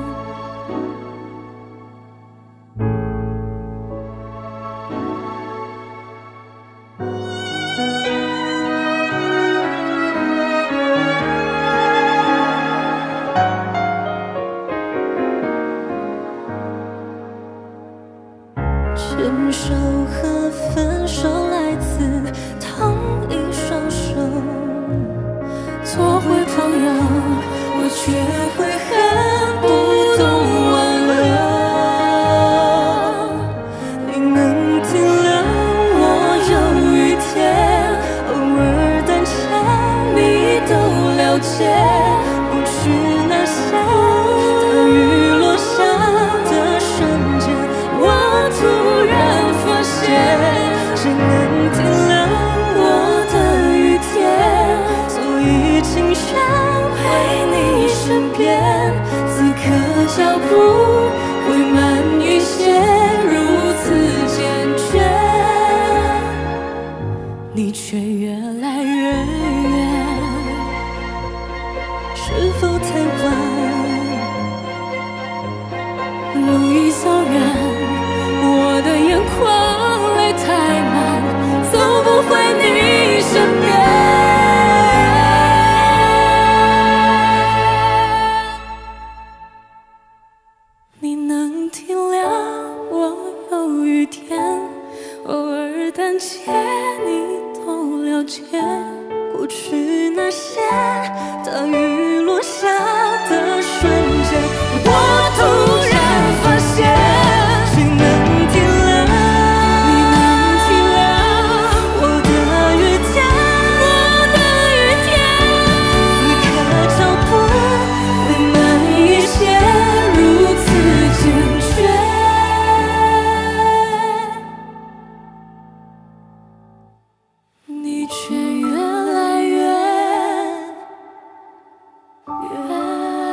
牵手和分手来自同一双手， 做回朋友，我却会很不懂挽留。 你能体谅我有雨天，偶尔胆怯，你都了解。过去那些大雨落下的瞬间，我突然发现，谁能体谅我的雨天？所以请选陪你身边，此刻脚步会慢一些，如此坚决，你却越来越远。是否太晚？路已扫然，我的眼眶泪太满，走不回你身边。你能体谅我有雨天，偶尔胆怯，你都了解。过去那些大雨落下的瞬间，我突然发现，谁能体谅？你能体谅我的雨天，我的雨天。此刻脚步会慢一些，如此坚决，你却越来越远。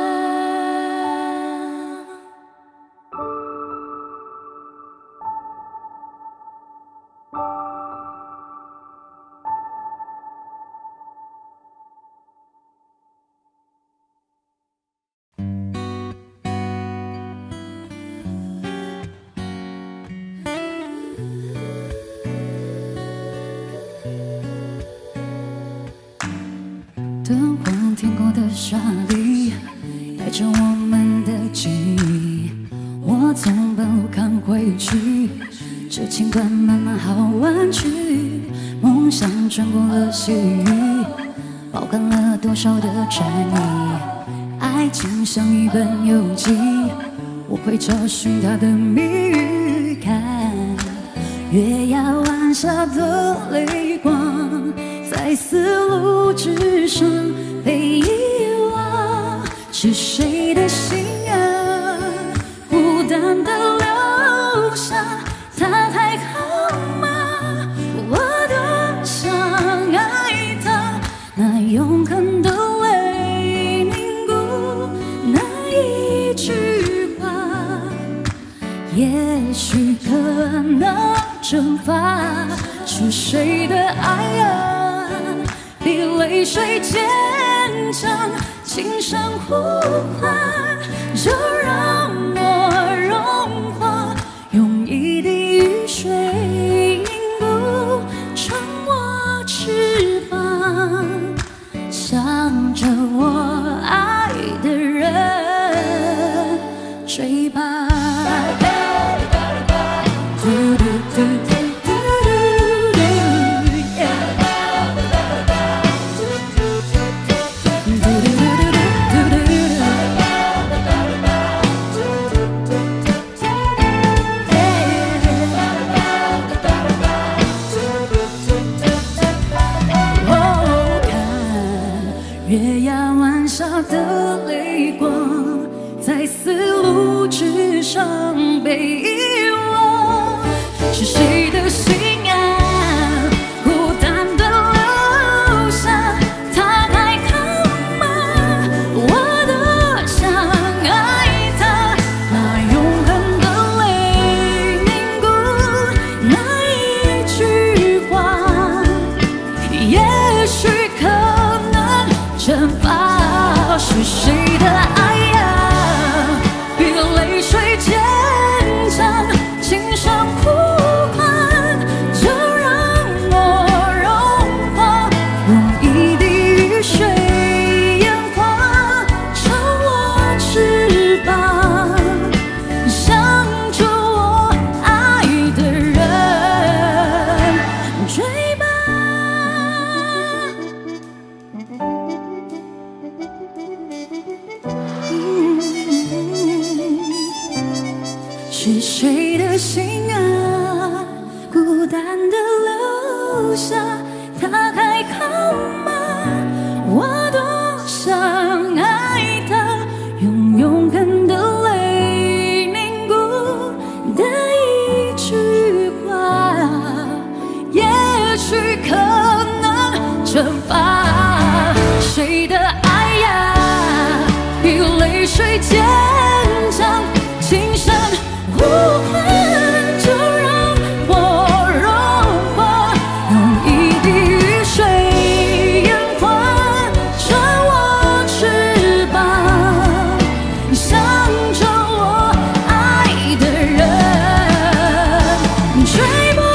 灯光天空的沙砾，带着我们的记忆。我从半路赶回去，这情感慢慢好弯曲。梦想穿过了细雨，包含了多少的禅意。爱情像一本游记，我会找寻它的谜语。看月牙湾下的泪光，在丝路之上被遗忘，是谁的心啊？孤单的留下，他还好吗？我多想爱他，那永恒的泪凝固，那一句话，也许可能蒸发出谁的爱啊？比泪水坚强，轻声呼唤，就让我融化，用一滴雨水凝固成我翅膀，向着我爱的人追吧。嘟嘟嘟嘟嘟嘟嘟嘟嘟嘟嘟嘟月牙湾下的泪光，在丝路之上被遗忘。是谁的心啊，孤单的留下，他还好吗？我多想爱他，那永恒的泪凝固，那一句话，也许可能蒸发。是谁的爱呀，比泪水坚强，轻声呼唤，就让我融化，用一滴雨水眼眶，成我翅膀，向着我爱的人追吧。是谁的心啊，孤单的留下，他还好吗？我多想爱他，用永恒的泪凝固的一句话，也许可能蒸发。谁的爱呀，比泪水坚强，轻声呼唤，就让我融化，用一滴雨水眼眶，成我翅膀，向着我爱的人追吧。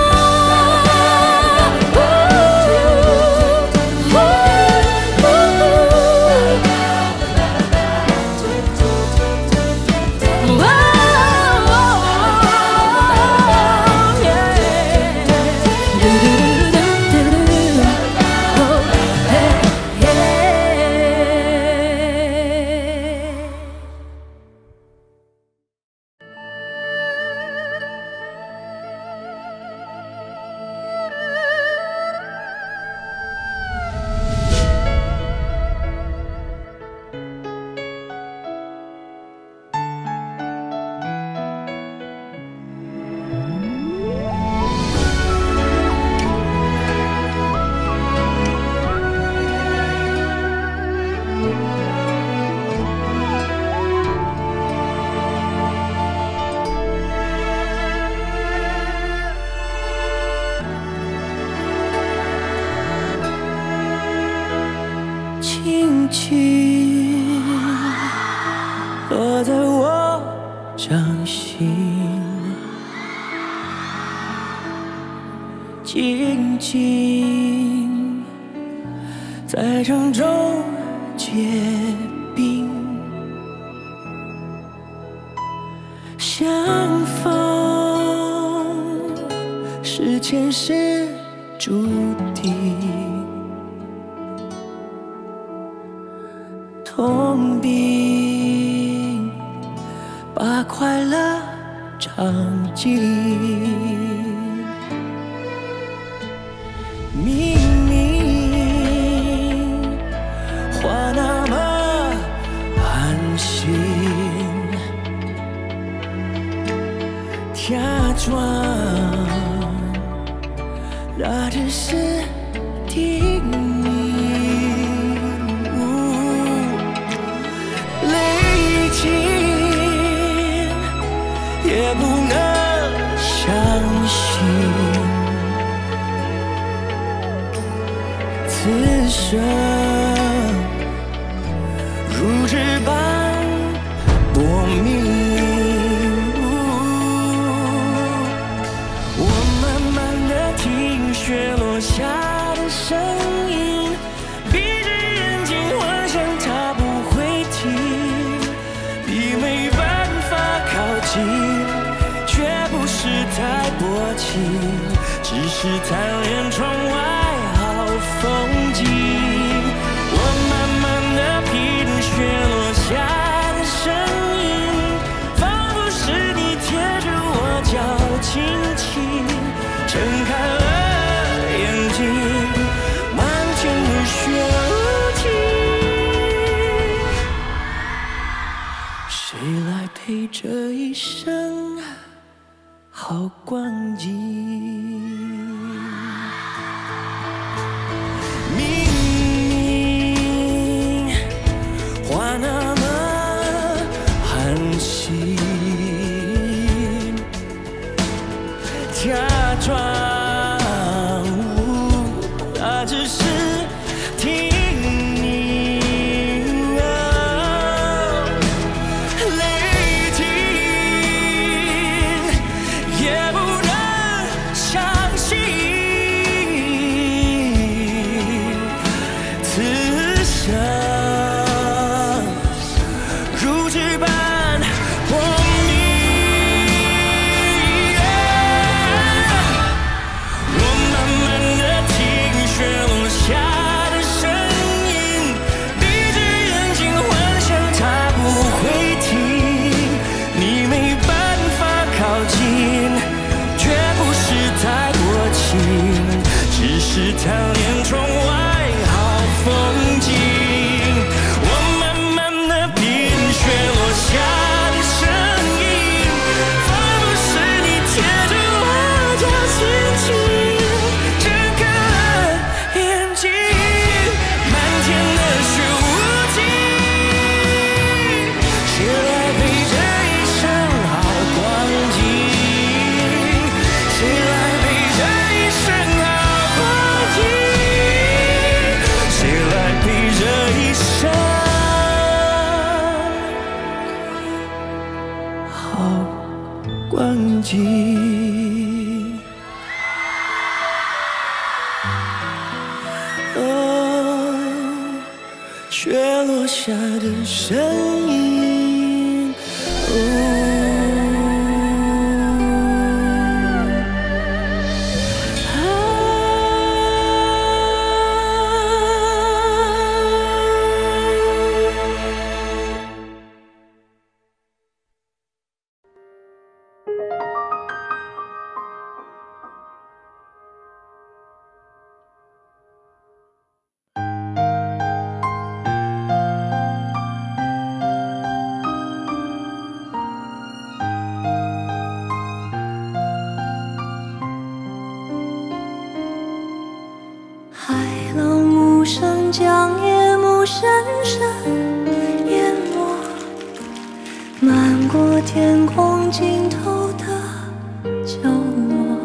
轻轻落在我掌心，静静在城中结冰，相逢是前世注定。痛并把快乐尝尽，明明话那么安心，假装那只是定义。也不能相信，此生如纸般薄命。我慢慢地听雪落下的声音，闭着眼睛幻想它不会停，已没办法靠近。却不是太薄情，只是贪恋窗外好风景。我慢慢地品雪落下的声音，仿佛是你贴着我脚轻轻睁开了眼睛，漫天的雪无情。 此生，如纸般破灭。我慢慢地听雪落下的声音，闭着眼睛幻想它不会停，你没办法靠近，却不是太多情，只是贪恋窗外好风景。我慢慢地品雪落下的声音，仿佛是你贴着我脚轻轻睁开了眼睛，漫天的雪无情，谁来陪这一生好光景？谁来陪这一生好光景？谁来陪这一生好光景？哦，雪落下的声音。 海浪无声将夜幕深深淹没，漫过天空尽头的角落。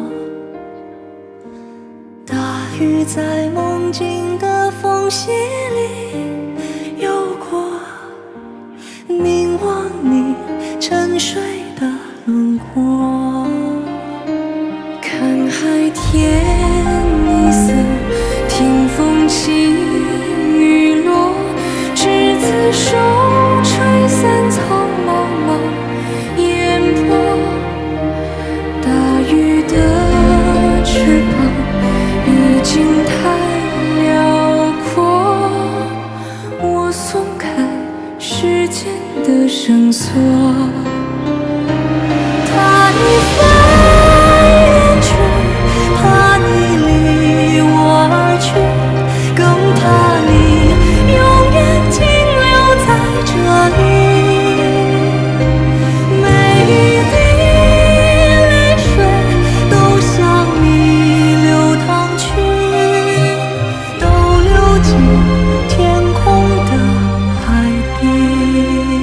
大雨在梦境的缝隙里游过，凝望你沉睡的轮廓。看海天一色，听风起雨落，执子手，吹散苍茫茫烟波。大雨的翅膀已经太辽阔，我松开时间的绳索。它已飞远去，怕你离我而去，更怕你永远停留在这里。每一滴泪水都向你流淌去，都流进天空的海底。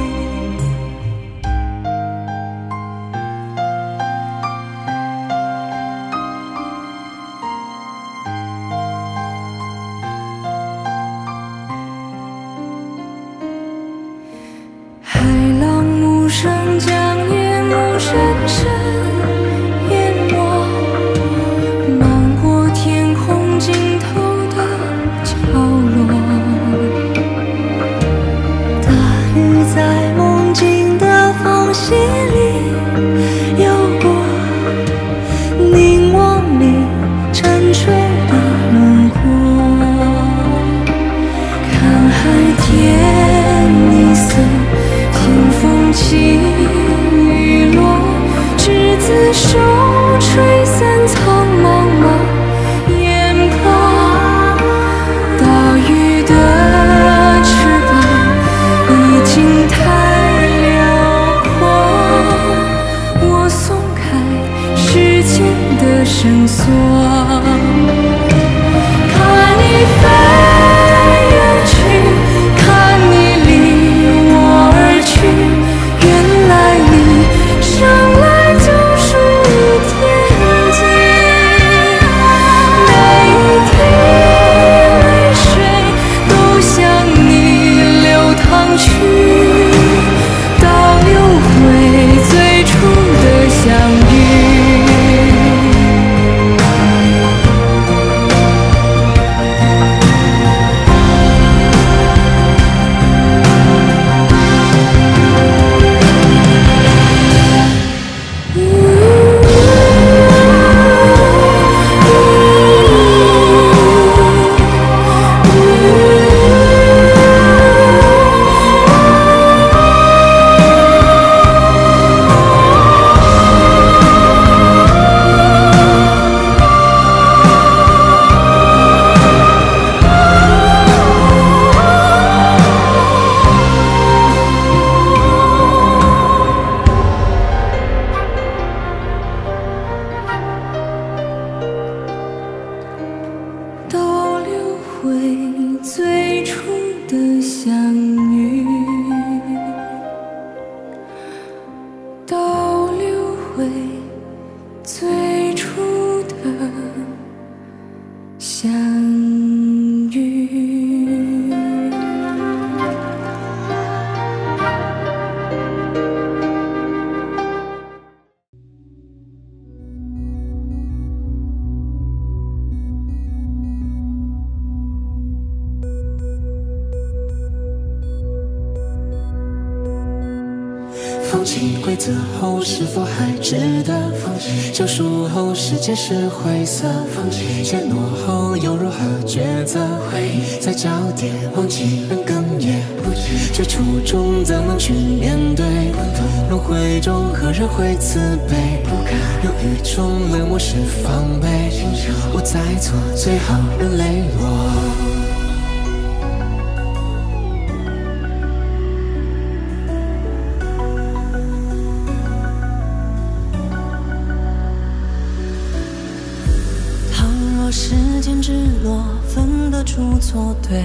海浪无声将夜幕深深淹没，漫过天空尽头的角落。大雨在梦境的缝隙里游过，凝望你沉睡的轮廓。看海天一色，听风起雨落，执子手，吹散苍茫茫烟波。大雨的翅膀已经太辽阔，我松开时间的绳索。看你飞远去，看你离我而去，原来你生来就属于天际。每一滴泪水都向你流淌去，倒流回最初的相遇。 最初的相遇，倒流回最初的相遇。 放弃规则后是否还值得？放弃救赎后世界是灰色，放弃怯懦后又如何抉择？回忆在交叠，忘记人哽咽，最初中怎能去面对？轮回中何人会慈悲？犹豫中冷漠是防备，我在错，最好人泪落。 时间之落，分得出错对，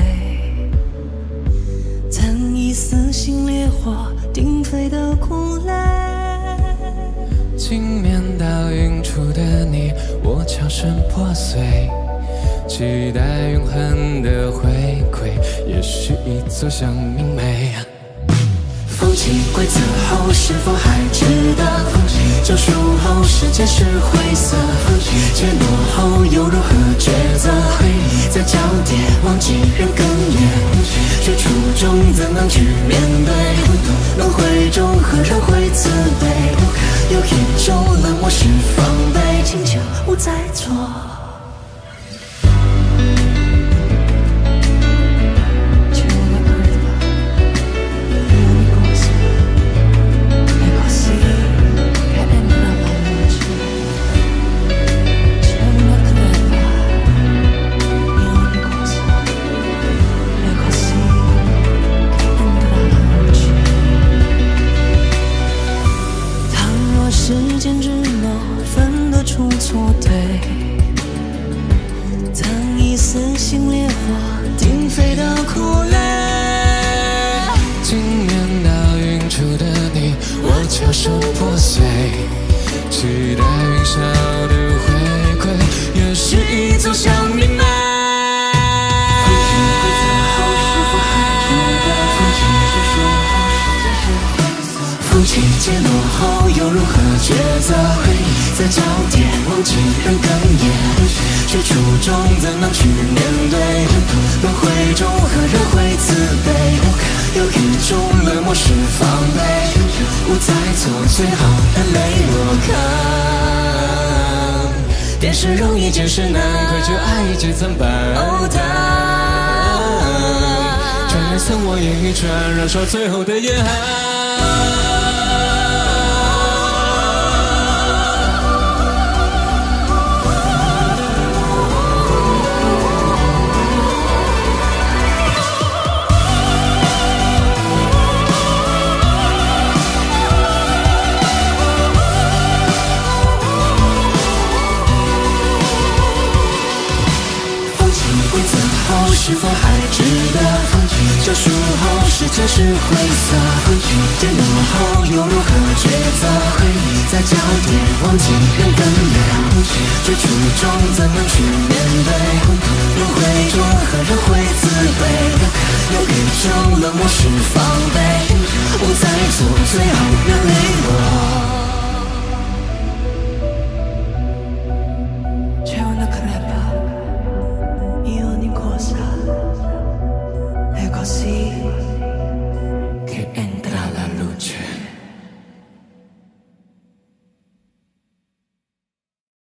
曾以撕心烈火鼎沸的苦泪。 镜面倒映出的你，我悄声破碎，期待永恒的回馈，也许已走向明媚。放弃规则后是否还值得？放弃救赎后世界是灰色，放弃怯懦后又如何抉择？回忆在交叠，忘记人哽咽，最初中怎能去面对？轮回中何人会慈悲？有一种冷漠是防备，请求无再错。 怯懦后又如何抉择？回忆在交叠，忘记人哽咽，最初中怎能去面对？轮回中何人会慈悲？有一种冷漠是防备，无再错，最好眼泪落坑。便是容易，见是难，愧疚爱一结怎办？哦，等，传人送我烟一串，燃烧最后的严寒。是否还值得？救赎后世界是灰色，跌落后又如何抉择？回忆在交叠，忘记人哽咽，最初中怎能去面对？轮回中何人会慈悲？有一种冷漠是防备，无再做，最好